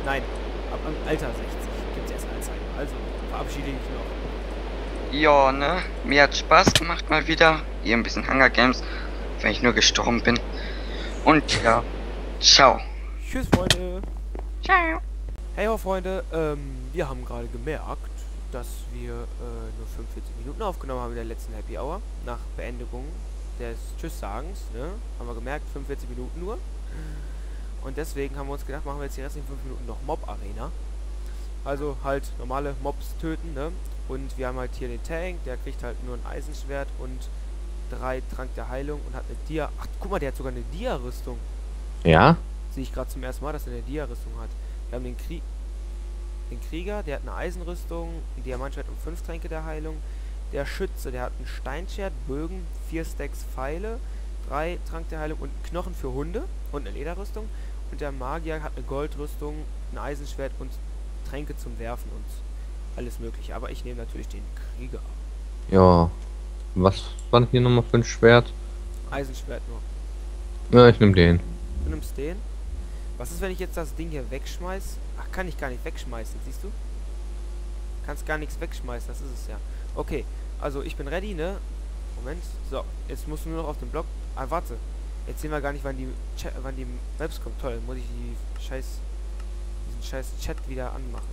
Nein, ab im Alter 60 gibt es erst Alzheimer. Also, verabschiede ich noch. Ja, ne? Mir hat Spaß gemacht mal wieder. Hier ein bisschen Hunger Games, wenn ich nur gestorben bin. Und ja, ciao. Tschüss, Freunde. Ciao. Hey ho, Freunde, wir haben gerade gemerkt, dass wir nur 45 Minuten aufgenommen haben in der letzten Happy Hour. Nach Beendigung des Tschüss-Sagens, ne? Haben wir gemerkt, 45 Minuten nur. Und deswegen haben wir uns gedacht, machen wir jetzt die restlichen 5 Minuten noch Mob-Arena. Also halt normale Mobs töten, ne? Und wir haben halt hier den Tank, der kriegt halt nur ein Eisenschwert und 3 Trank der Heilung und hat eine Dia... Ach, guck mal, der hat sogar eine Dia-Rüstung. Ja? Sehe ich gerade zum ersten Mal, dass er eine Dia-Rüstung hat. Wir haben den Krieger, der hat eine Eisenrüstung, ein Diamantschwert und 5 Tränke der Heilung. Der Schütze, der hat ein Steinschwert, Bögen, 4 Stacks Pfeile, 3 Trank der Heilung und einen Knochen für Hunde und eine Lederrüstung. Und der Magier hat eine Goldrüstung, ein Eisenschwert und Tränke zum Werfen und alles mögliche. Aber ich nehme natürlich den Krieger. Ja. Was war denn hier nochmal für ein Schwert? Eisenschwert nur. Ja, ich nehme den. Du nimmst den. Was ist, wenn ich jetzt das Ding hier wegschmeiß? Ach, kann ich gar nicht wegschmeißen, siehst du? Kannst gar nichts wegschmeißen, das ist es ja. Okay, also ich bin ready, ne? Moment. So, jetzt musst du nur noch auf den Block. Ah, warte. Jetzt sehen wir gar nicht, wann die Maps kommt. Toll, muss ich diesen scheiß Chat wieder anmachen.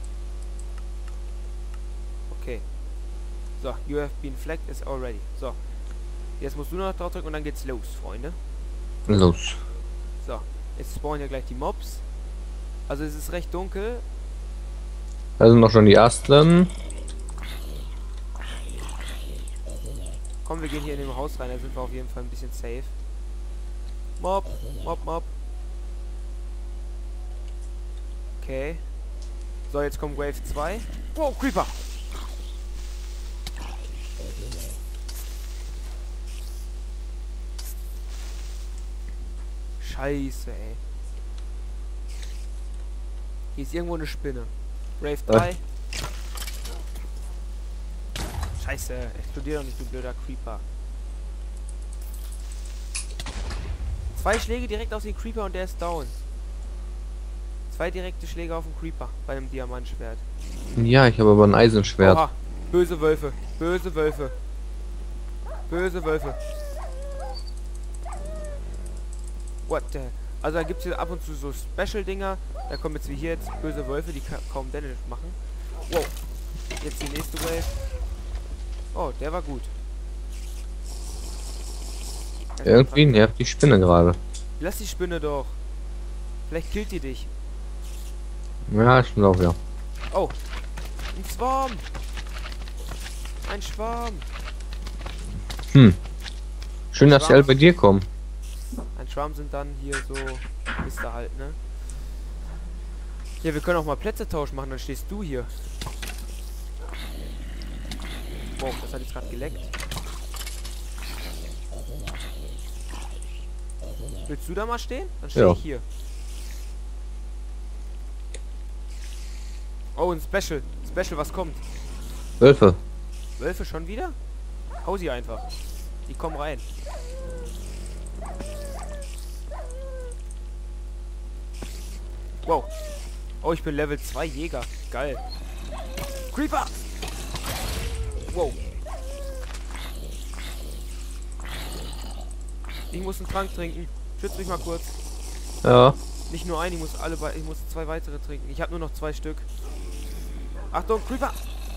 Okay. So, you have been flagged is already. So. Jetzt musst du noch drauf drücken und dann geht's los, Freunde. Los. So, jetzt spawnen ja gleich die Mobs. Also es ist recht dunkel. Da sind noch schon die ersten. Komm, wir gehen hier in dem Haus rein, da sind wir auf jeden Fall ein bisschen safe. Mob, Mob, Mob. Okay. So, jetzt kommt Wave 2. Wow, Creeper! Scheiße, ey. Hier ist irgendwo eine Spinne. Wave 3. Scheiße, explodier doch nicht, du blöder Creeper. 2 Schläge direkt auf den Creeper und der ist down. 2 direkte Schläge auf den Creeper bei einem Diamantschwert. Ja, ich habe aber ein Eisenschwert. Oha, böse Wölfe, böse Wölfe. Böse Wölfe. What the... Also da gibt es hier ab und zu so Special-Dinger. Da kommen jetzt wie hier jetzt böse Wölfe, die kaum Damage machen. Wow. Jetzt die nächste Wave. Oh, der war gut. Irgendwie nervt die Spinne gerade. Lass die Spinne doch. Vielleicht killt die dich. Ja, stimmt auch, ja. Oh. Ein Schwarm. Ein Schwarm. Schön, dass sie alle bei dir kommen. Ein Schwarm sind dann hier so Mister halt, ne? Ja, wir können auch mal Plätze-Tausch machen, dann stehst du hier. Wow, das hat jetzt gerade geleckt. Willst du da mal stehen? Dann stehe Ja. ich hier. Oh, ein Special. Special, was kommt? Wölfe. Wölfe schon wieder? Hau sie einfach. Die kommen rein. Wow. Oh, ich bin Level 2 Jäger. Geil. Creeper! Wow. Ich muss einen Trank trinken. Schütz mich mal kurz. Ja. Nicht nur einen, ich muss 2 weitere trinken. Ich habe nur noch 2 Stück. Achtung, Creeper!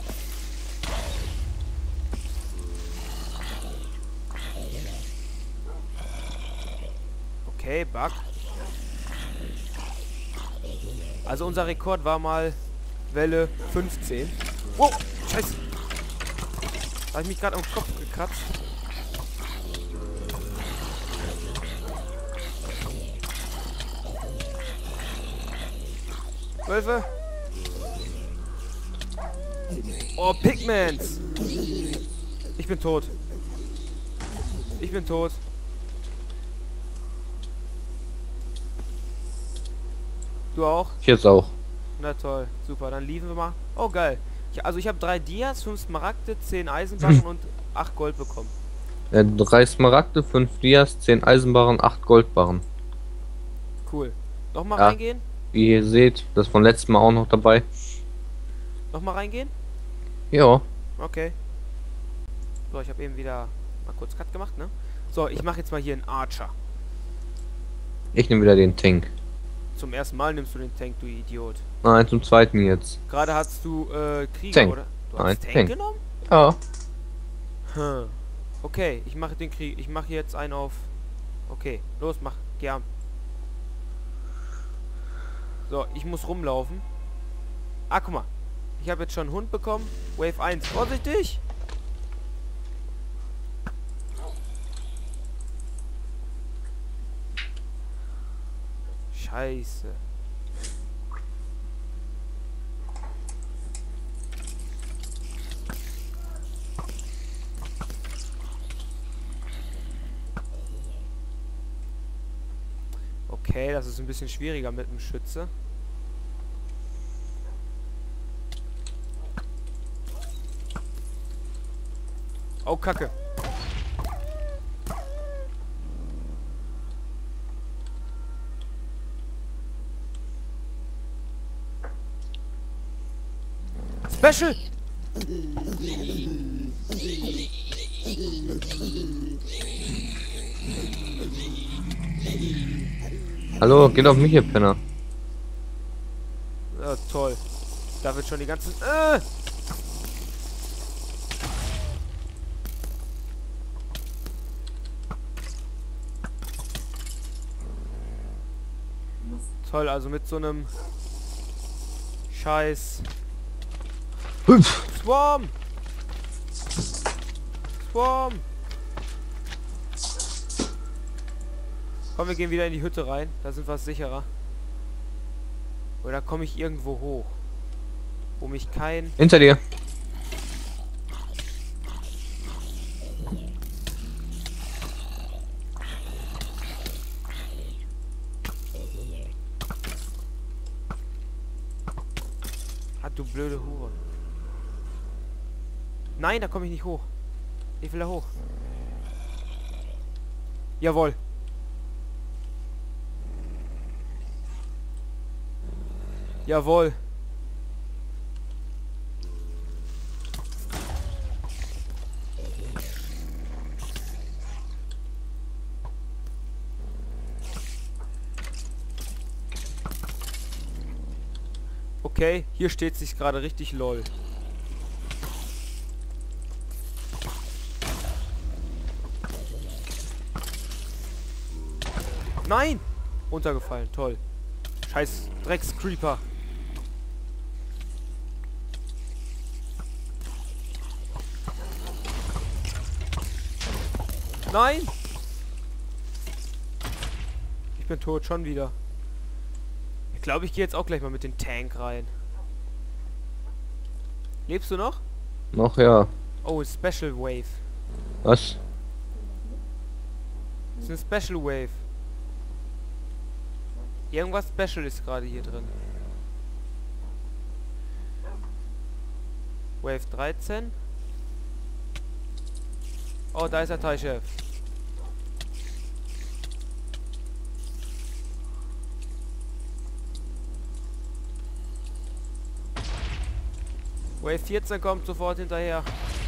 Okay, Bug. Also unser Rekord war mal Welle 15. Wow, scheiße. Da habe ich mich gerade am Kopf gekratzt. Wölfe. Oh, Pigments. Ich bin tot. Ich bin tot. Du auch? Ich jetzt auch. Na toll, super, dann lieben wir mal. Oh geil. Also ich habe 3 Dias, 5 Smaragde, 10 Eisenbarren und 8 Gold bekommen. 3 Smaragde, 5 Dias, 10 Eisenbarren, 8 Goldbarren. Cool. Nochmal Ja. reingehen? Wie ihr seht, das von letztem Mal auch noch dabei. Nochmal reingehen? Ja. Okay. So, ich habe eben wieder mal kurz Cut gemacht, ne? So, ich mache jetzt mal hier einen Archer. Ich nehme wieder den Tank. Zum ersten Mal nimmst du den Tank, du Idiot. Nein, zum zweiten jetzt. Gerade hast du Krieger, Tank. oder? Du Nein, hast Tank Tank. genommen? Ja. Hm. Okay, ich mache den Krieg. Ich mache jetzt einen auf. Okay, los, mach. Geh an. So, ich muss rumlaufen. Ah, guck mal. Ich habe jetzt schon einen Hund bekommen. Wave 1. Vorsichtig! Scheiße. Okay, das ist ein bisschen schwieriger mit dem Schütze. Oh, Kacke. Special! Hallo, geht auf mich, ihr Penner. Ja, toll. Da wird schon die ganzen... Toll, also mit so einem Scheiß Swarm! Swarm! Komm, wir gehen wieder in die Hütte rein. Da sind wir sicherer. Oder komme ich irgendwo hoch? Wo mich kein... Hinter dir. Hat du blöde Hure. Nein, da komme ich nicht hoch. Ich will da hoch. Jawohl. Jawohl. Okay, hier steht sich gerade richtig lol. Nein! Runtergefallen, toll. Scheiß Dreckscreeper. Nein! Ich bin tot, schon wieder. Ich glaube, ich gehe jetzt auch gleich mal mit dem Tank rein. Lebst du noch? Noch, ja. Oh, Special Wave. Was? Das ist eine Special Wave. Irgendwas Special ist gerade hier drin. Wave 13. Oh, da ist der Teilchef. Wave 14 kommt sofort hinterher.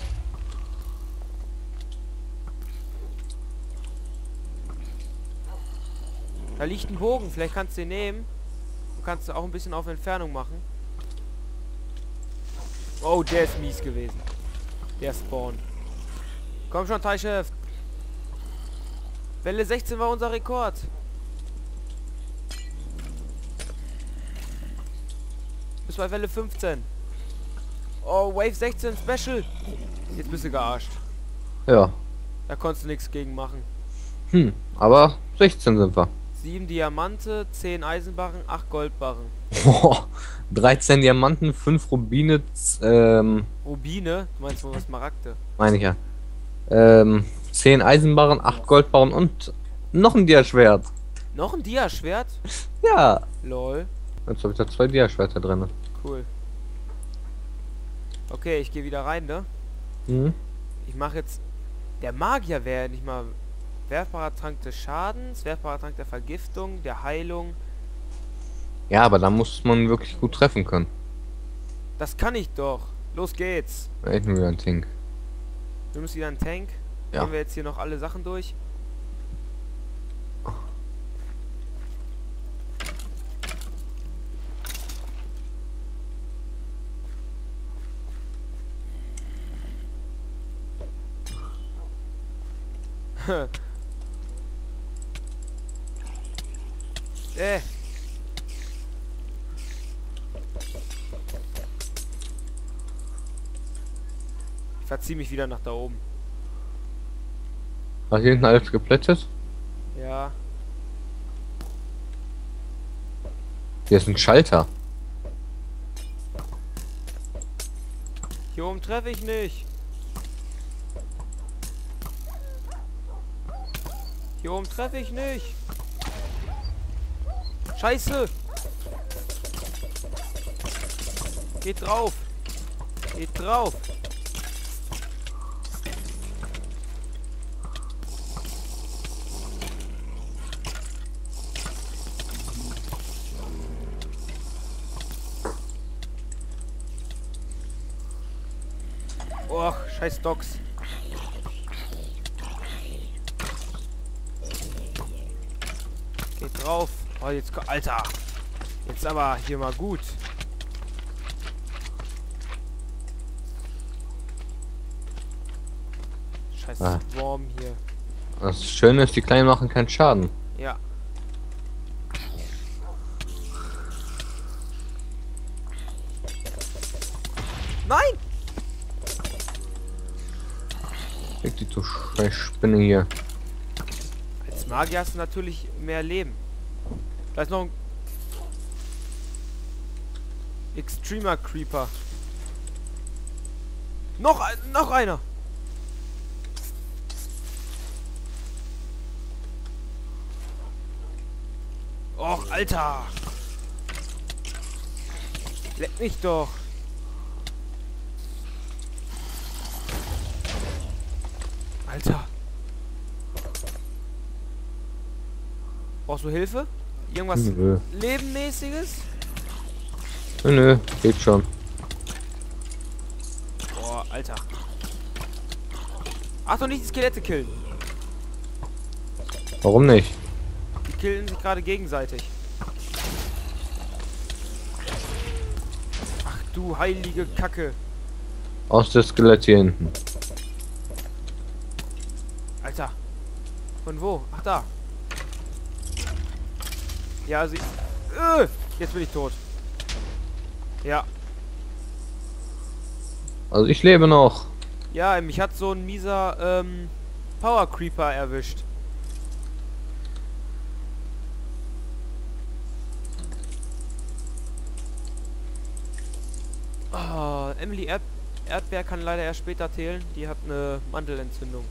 Da liegt ein Bogen, vielleicht kannst du den nehmen. Du kannst auch ein bisschen auf Entfernung machen. Oh, der ist mies gewesen. Der Spawn. Komm schon, Teilchef. Welle 16 war unser Rekord. Bis bei Welle 15. Oh, Wave 16 Special. Jetzt bist du gearscht. Ja. Da konntest du nichts gegen machen. Aber 16 sind wir. 7 Diamante, 10 Eisenbarren, 8 Goldbarren. 13 Diamanten, 5 Rubine, Rubine? Du meinst wohl Smaragde? meine ich ja. 10 Eisenbarren, 8 Goldbarren und noch ein Diaschwert. Noch ein Dia-Schwert? Ja. Lol. Jetzt habe ich da 2 Diaschwerter drin. Cool. Okay, ich gehe wieder rein, ne? Mhm. Ich mache jetzt... Der Magier wäre nicht mal... Werfbarer Trank des Schadens, werfbarer Trank der Vergiftung, der Heilung. Ja, aber da muss man wirklich gut treffen können. Das kann ich doch. Los geht's. Echt nur wieder ein Tank. Du nimmst wieder einen Tank. Ja. Gehen wir jetzt hier noch alle Sachen durch. äh. Ich verzieh mich wieder nach da oben. Hat hier hinten alles geplättet? Ja. Hier ist ein Schalter. Hier oben treffe ich nicht. Hier oben treffe ich nicht. Scheiße. Geht drauf. Geht drauf. Och, scheiß Docs. Geht drauf. Oh, jetzt... Alter. Jetzt aber hier mal gut. Scheiß Wurm hier. Das Schöne ist, die Kleinen machen keinen Schaden. Ja. Nein! Krieg die scheiß Spinne hier. Als Magier hast du natürlich mehr Leben. Da ist noch ein Extremer Creeper. Noch einer! Och, Alter! Leck mich doch! Alter! Brauchst du Hilfe? Irgendwas Nö. Lebenmäßiges? Nö, geht schon. Boah, Alter. Achtung, nicht die Skelette killen. Warum nicht? Die killen sich gerade gegenseitig. Ach du heilige Kacke. Aus der Skelett hier hinten. Alter. Von wo? Ach, da. Ja, sie... jetzt bin ich tot. Ja. Also ich lebe noch. Ja, mich hat so ein mieser Power Creeper erwischt. Oh, Emily Erdbeer kann leider erst später zählen. Die hat eine Mandelentzündung.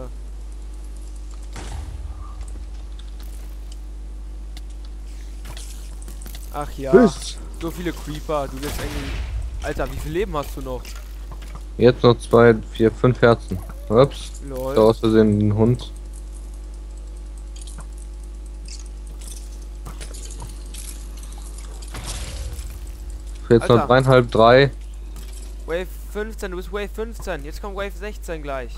Ach ja, Tschüss. so viele Creeper. Du wirst irgendwie... Alter, wie viel Leben hast du noch? Jetzt noch 2, 4, 5 Herzen. Ups. Lol. Da aus Versehen ein Hund. Jetzt noch Alter. 3,5, 3. Wave 15, du bist Wave 15. Jetzt kommt Wave 16 gleich.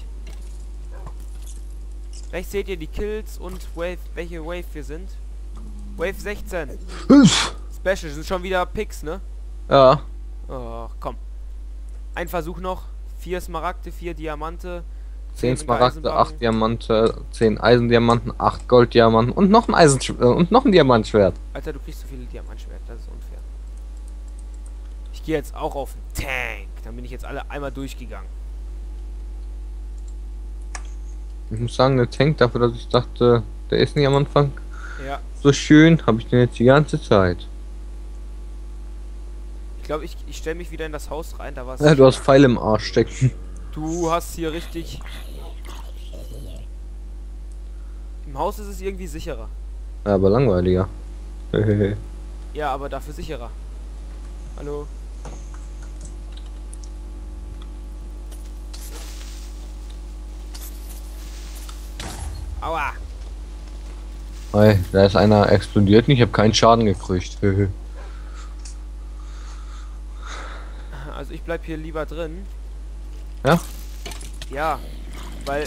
Rechts seht ihr die Kills und Wave, welche Wave wir sind. Wave 16. Special, sind schon wieder Picks, ne? Ja. Oh, komm. Ein Versuch noch. 4 Smaragde, 4 Diamante. 10 10 Smaragde, Eisenbarren. 8 Diamante, 10 Eisendiamanten, 8 Golddiamanten und noch ein und noch ein Diamantschwert. Alter, du kriegst so viele Diamantschwert, das ist unfair. Ich gehe jetzt auch auf den Tank. Dann bin ich jetzt alle einmal durchgegangen. Ich muss sagen, der Tank, dafür, dass ich dachte, der ist nicht am Anfang Ja. so schön, habe ich den jetzt die ganze Zeit. Ich glaube, ich stelle mich wieder in das Haus rein. Da war's. Ja, du hast Pfeile im Arsch stecken. Du hast hier richtig... Im Haus ist es irgendwie sicherer. Ja, aber langweiliger. Ja, aber dafür sicherer. Hallo? Aua! Hey, da ist einer explodiert und ich habe keinen Schaden gekriegt. Also ich bleib hier lieber drin. Ja? Ja, weil...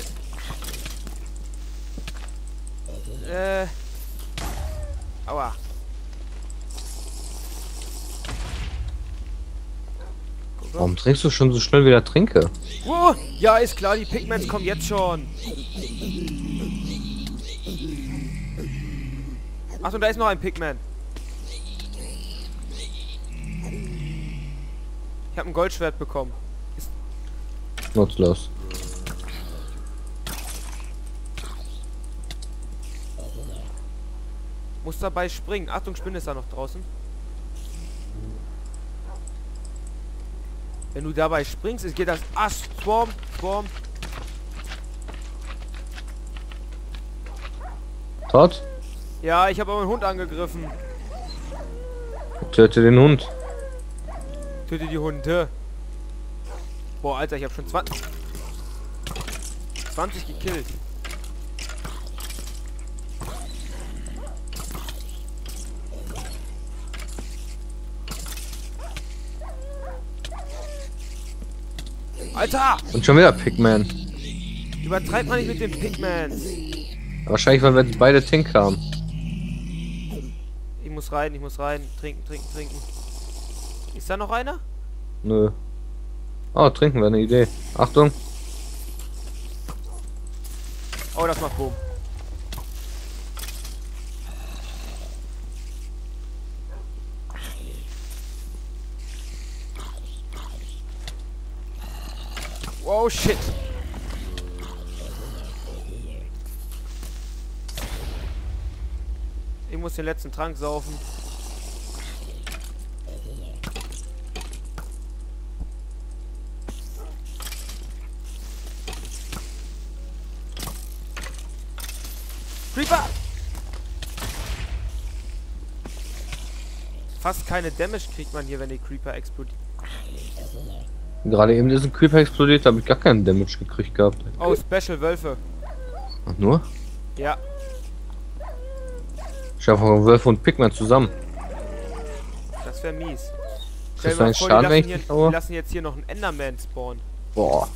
Aua. Warum trinkst du schon so schnell wieder Tränke? Oh, ja, ist klar, die Pigments kommen jetzt schon. Achtung, da ist noch ein Pigman. Ich habe ein Goldschwert bekommen. Nutzlos. Muss dabei springen. Achtung, Spinne ist da noch draußen. Wenn du dabei springst, es geht das... Ah, Swarm, Swarm. Todd? Ja, ich habe aber einen Hund angegriffen. Töte den Hund. Töte die Hunde. Boah, Alter, ich habe schon 20 gekillt. Alter! Und schon wieder Pigman. Übertreibt man nicht mit den Pigmans. Wahrscheinlich, weil wir jetzt beide Tink haben. Ich muss rein, ich muss rein. Trinken, trinken, trinken. Ist da noch einer? Nö. Oh, trinken wäre eine Idee. Achtung. Oh, das macht Boom. Oh shit. Ich muss den letzten Trank saufen. Creeper! Fast keine Damage kriegt man hier, wenn die Creeper explodiert. Gerade eben ist ein Creeper explodiert, da habe ich gar keinen Damage gekriegt gehabt. Oh, Special Wölfe. Ach, nur? Ja. Ich habe einfach Wölfe und Pigman zusammen. Das wäre mies. Kriegst Stell du dir mal einen vor, Schaden, wenn ich die dich haue? lassen jetzt hier noch einen Enderman spawnen. Boah.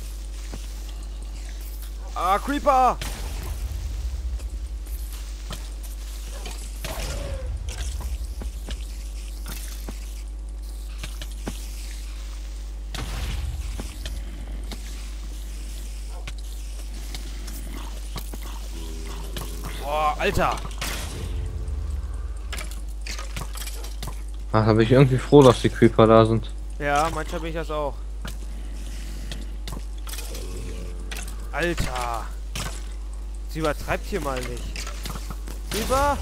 Ah, Creeper! Boah, Alter! Ach, da bin ich irgendwie froh, dass die Creeper da sind. Ja, manchmal bin ich das auch. Alter! Sie übertreibt hier mal nicht. Creeper!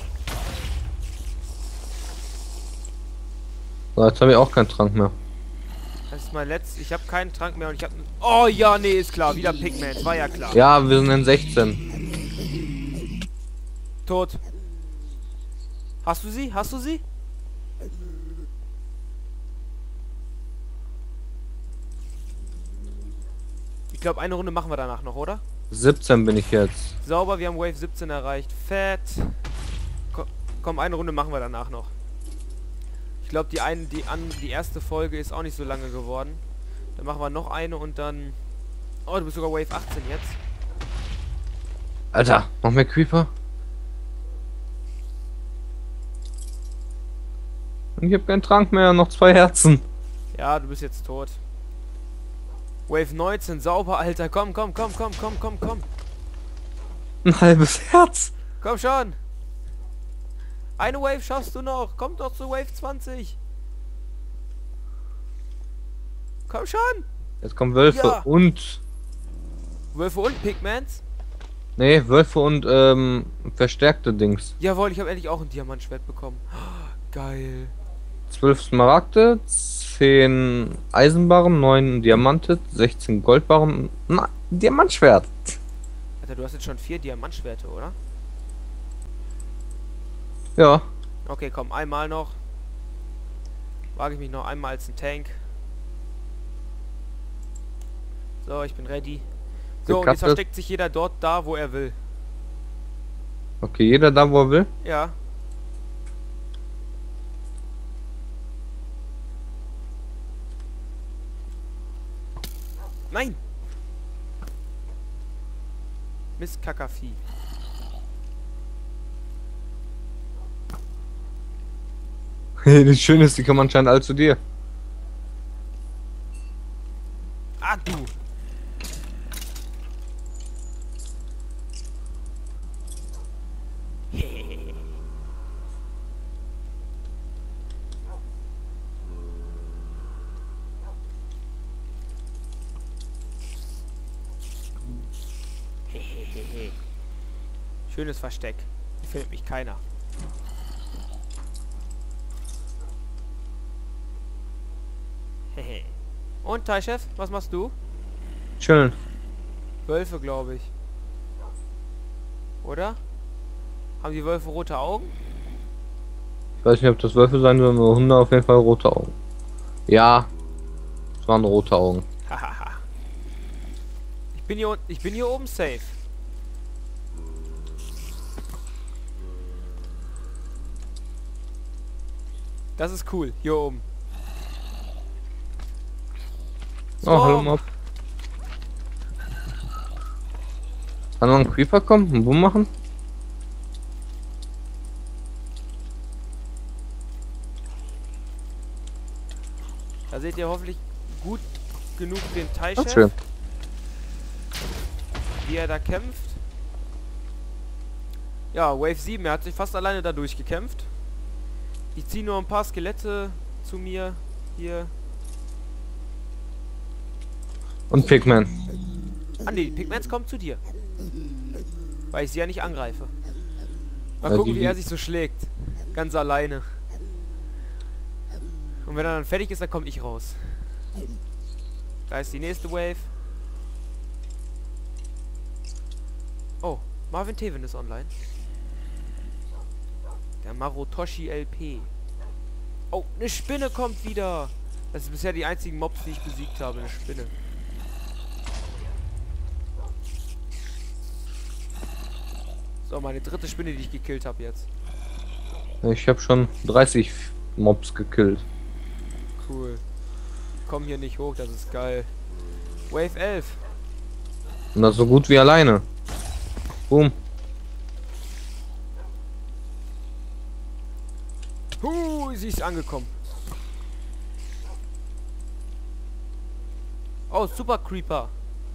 So, jetzt habe ich auch keinen Trank mehr. Das ist mein letztes. Ich habe keinen Trank mehr und ich habe... Oh ja, nee, ist klar. Wieder Pigman. War ja klar. Ja, wir sind in 16. Tot. Hast du sie? Hast du sie? Ich glaube, eine Runde machen wir danach noch, oder? 17 bin ich jetzt. Sauber, wir haben Wave 17 erreicht. Fett. Komm, eine Runde machen wir danach noch. Ich glaube, die erste Folge ist auch nicht so lange geworden. Dann machen wir noch eine und dann... Oh, du bist sogar Wave 18 jetzt. Alter, noch mehr Creeper? Und ich habe keinen Trank mehr, noch 2 Herzen. Ja, du bist jetzt tot. Wave 19, sauber, Alter. Komm, komm, komm, komm, komm, komm, komm. Ein halbes Herz. Komm schon. Eine Wave schaffst du noch. Komm doch zu Wave 20. Komm schon. Jetzt kommen Wölfe Ja. und... Wölfe und Pigmans. Nee, Wölfe und verstärkte Dings. Jawohl, ich habe endlich auch ein Diamantschwert bekommen. Geil. 12 Smaragde, 10 Eisenbarren, 9 Diamante, 16 Goldbarren. Na, Diamantschwert. Alter, du hast jetzt schon 4 Diamantschwerte, oder? Ja. Okay, komm, einmal noch. Wage ich mich noch einmal als ein Tank. So, ich bin ready. So, und jetzt Gekappt. versteckt sich jeder dort da, wo er will. Okay, jeder da, wo er will. Ja. Nein! Mist Kakavieh. Das Schöne ist, die kommen anscheinend alle zu dir. Ah, du! Schönes Versteck. Hier findet mich keiner. Und, Thai-Chef, was machst du? Chillen. Wölfe, glaube ich. Oder? Haben die Wölfe rote Augen? Ich weiß nicht, ob das Wölfe sein sollen, aber Hunde auf jeden Fall rote Augen. Ja, es waren rote Augen. Hahaha. Ich bin hier oben safe. Das ist cool, hier oben. Oh, hallo Mob. Kann noch ein Creeper kommen? Einen Boom machen? Da seht ihr hoffentlich gut genug den Ach, Thai-Chef, schön. wie er da kämpft. Ja, Wave 7, er hat sich fast alleine da durchgekämpft. Ich ziehe nur ein paar Skelette zu mir hier. Und Pigman. Ah nee, Pigments kommt zu dir. Weil ich sie ja nicht angreife. Mal Ja, gucken, die- wie er sich so schlägt. Ganz alleine. Und wenn er dann fertig ist, dann komme ich raus. Da ist die nächste Wave. Oh, Marvin Teven ist online. Der Marotoshi LP. Oh, eine Spinne kommt wieder. Das sind bisher die einzigen Mobs, die ich besiegt habe. Eine Spinne. So, meine dritte Spinne, die ich gekillt habe jetzt. Ich habe schon 30 Mobs gekillt. Cool. Komm hier nicht hoch, das ist geil. Wave 11. Und das so gut wie alleine. Boom. Sie ist angekommen. Oh, Super Creeper.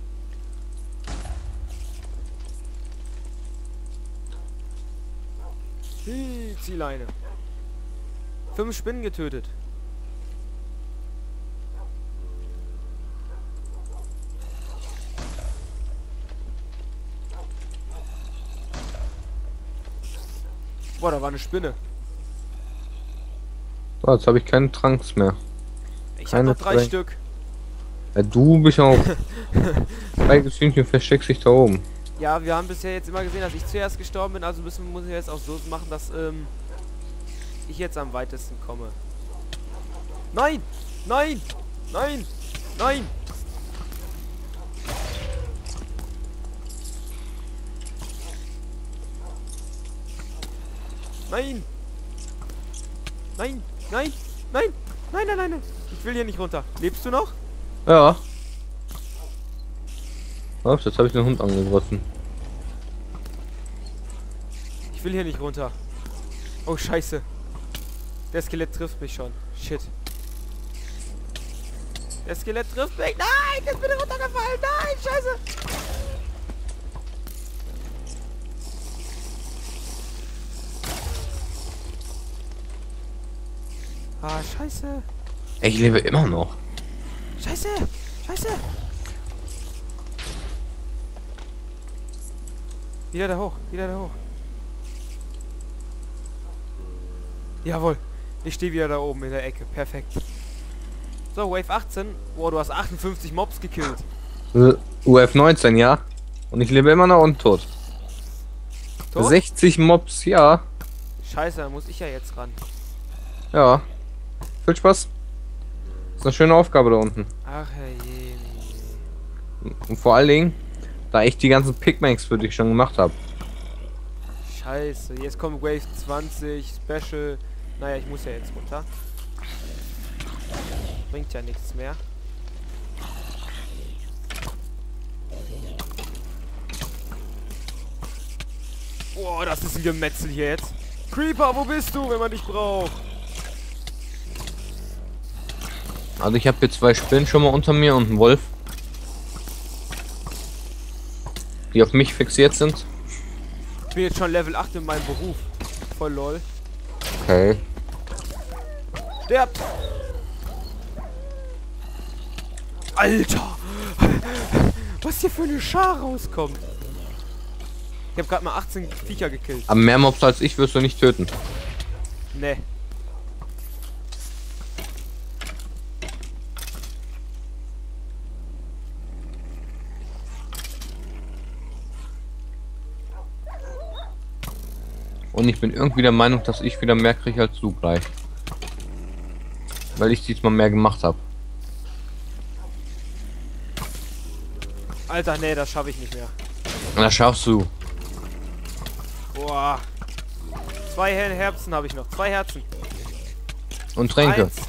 Ziehleine. 5 Spinnen getötet. Boah, da war eine Spinne. So, jetzt habe ich keine Tranks mehr. Ich habe Keine noch 3 Tränke. Stück. Ja, du bist auch. Feiges Hühnchen versteckt sich da oben. Ja, wir haben bisher jetzt immer gesehen, dass ich zuerst gestorben bin, also muss ich jetzt auch so machen, dass ich jetzt am weitesten komme. Nein! Nein! Nein! Nein! Nein! Nein! Nein! Nein! Nein, nein, nein, nein! Ich will hier nicht runter. Lebst du noch? Ja. Ups, jetzt habe ich den Hund angegriffen. Ich will hier nicht runter. Oh, scheiße. Der Skelett trifft mich schon. Shit. Der Skelett trifft mich. Nein, jetzt bin ich runtergefallen. Nein, scheiße. Ah, scheiße. Ey, ich lebe immer noch. Scheiße. Scheiße. Wieder da hoch. Wieder da hoch. Jawohl. Ich stehe wieder da oben in der Ecke. Perfekt. So, Wave 18. Boah, du hast 58 Mobs gekillt. UF 19, ja. Und ich lebe immer noch untot. Tot? 60 Mobs, ja. Scheiße, da muss ich ja jetzt ran. Ja. Viel Spaß. Ist eine schöne Aufgabe da unten. Ach herrje. Und vor allen Dingen, da ich die ganzen Pigmanks für dich schon gemacht habe. Scheiße, jetzt kommt Wave 20, Special. Naja, ich muss ja jetzt runter. Bringt ja nichts mehr. Boah, das ist ein Gemetzel hier jetzt. Creeper, wo bist du, wenn man dich braucht? Also ich habe hier 2 Spinnen schon mal unter mir und einen Wolf. Die auf mich fixiert sind. Ich bin jetzt schon Level 8 in meinem Beruf. Voll lol. Okay. Sterbt! Alter! Was hier für eine Schar rauskommt. Ich habe gerade mal 18 Viecher gekillt. Aber mehr Mobs als ich wirst du nicht töten. Ne. Und ich bin irgendwie der Meinung, dass ich wieder mehr kriege als du gleich. Weil ich diesmal mehr gemacht habe. Alter, nee, das schaffe ich nicht mehr. Und das schaffst du. Boah. 2 Herzen habe ich noch. 2 Herzen. Und Tränke. 1.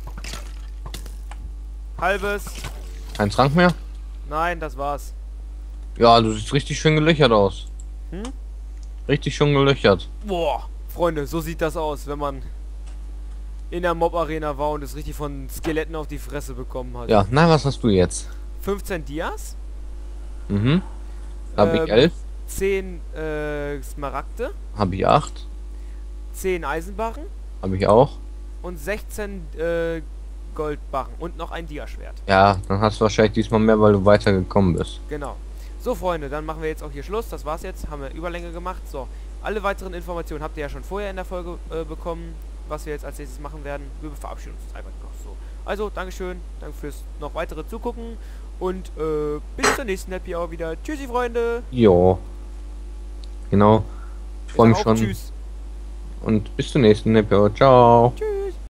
Halbes. Kein Trank mehr? Nein, das war's. Ja, du siehst richtig schön gelöchert aus. Hm? Richtig schön gelöchert. Boah. Freunde, so sieht das aus, wenn man in der Mob-Arena war und es richtig von Skeletten auf die Fresse bekommen hat. Ja, na, was hast du jetzt? 15 Dias. Mhm. Hab ich 11. 10 Smaragde. Hab ich 8. 10 Eisenbarren. Hab ich auch. Und 16 Goldbarren. Und noch ein Diaschwert. Ja, dann hast du wahrscheinlich diesmal mehr, weil du weitergekommen bist. Genau. So, Freunde, dann machen wir jetzt auch hier Schluss. Das war's jetzt. Haben wir Überlänge gemacht. So, alle weiteren Informationen habt ihr ja schon vorher in der Folge bekommen, was wir jetzt als nächstes machen werden. Wir verabschieden uns einfach noch so. Also, Dankeschön. Danke fürs noch weitere Zugucken. Und bis zur nächsten Happy Hour wieder. Tschüssi, Freunde. Jo. Genau. Ich freue mich Sag auch schon. Tschüss. Und bis zur nächsten Episode. Ciao. Tschüss.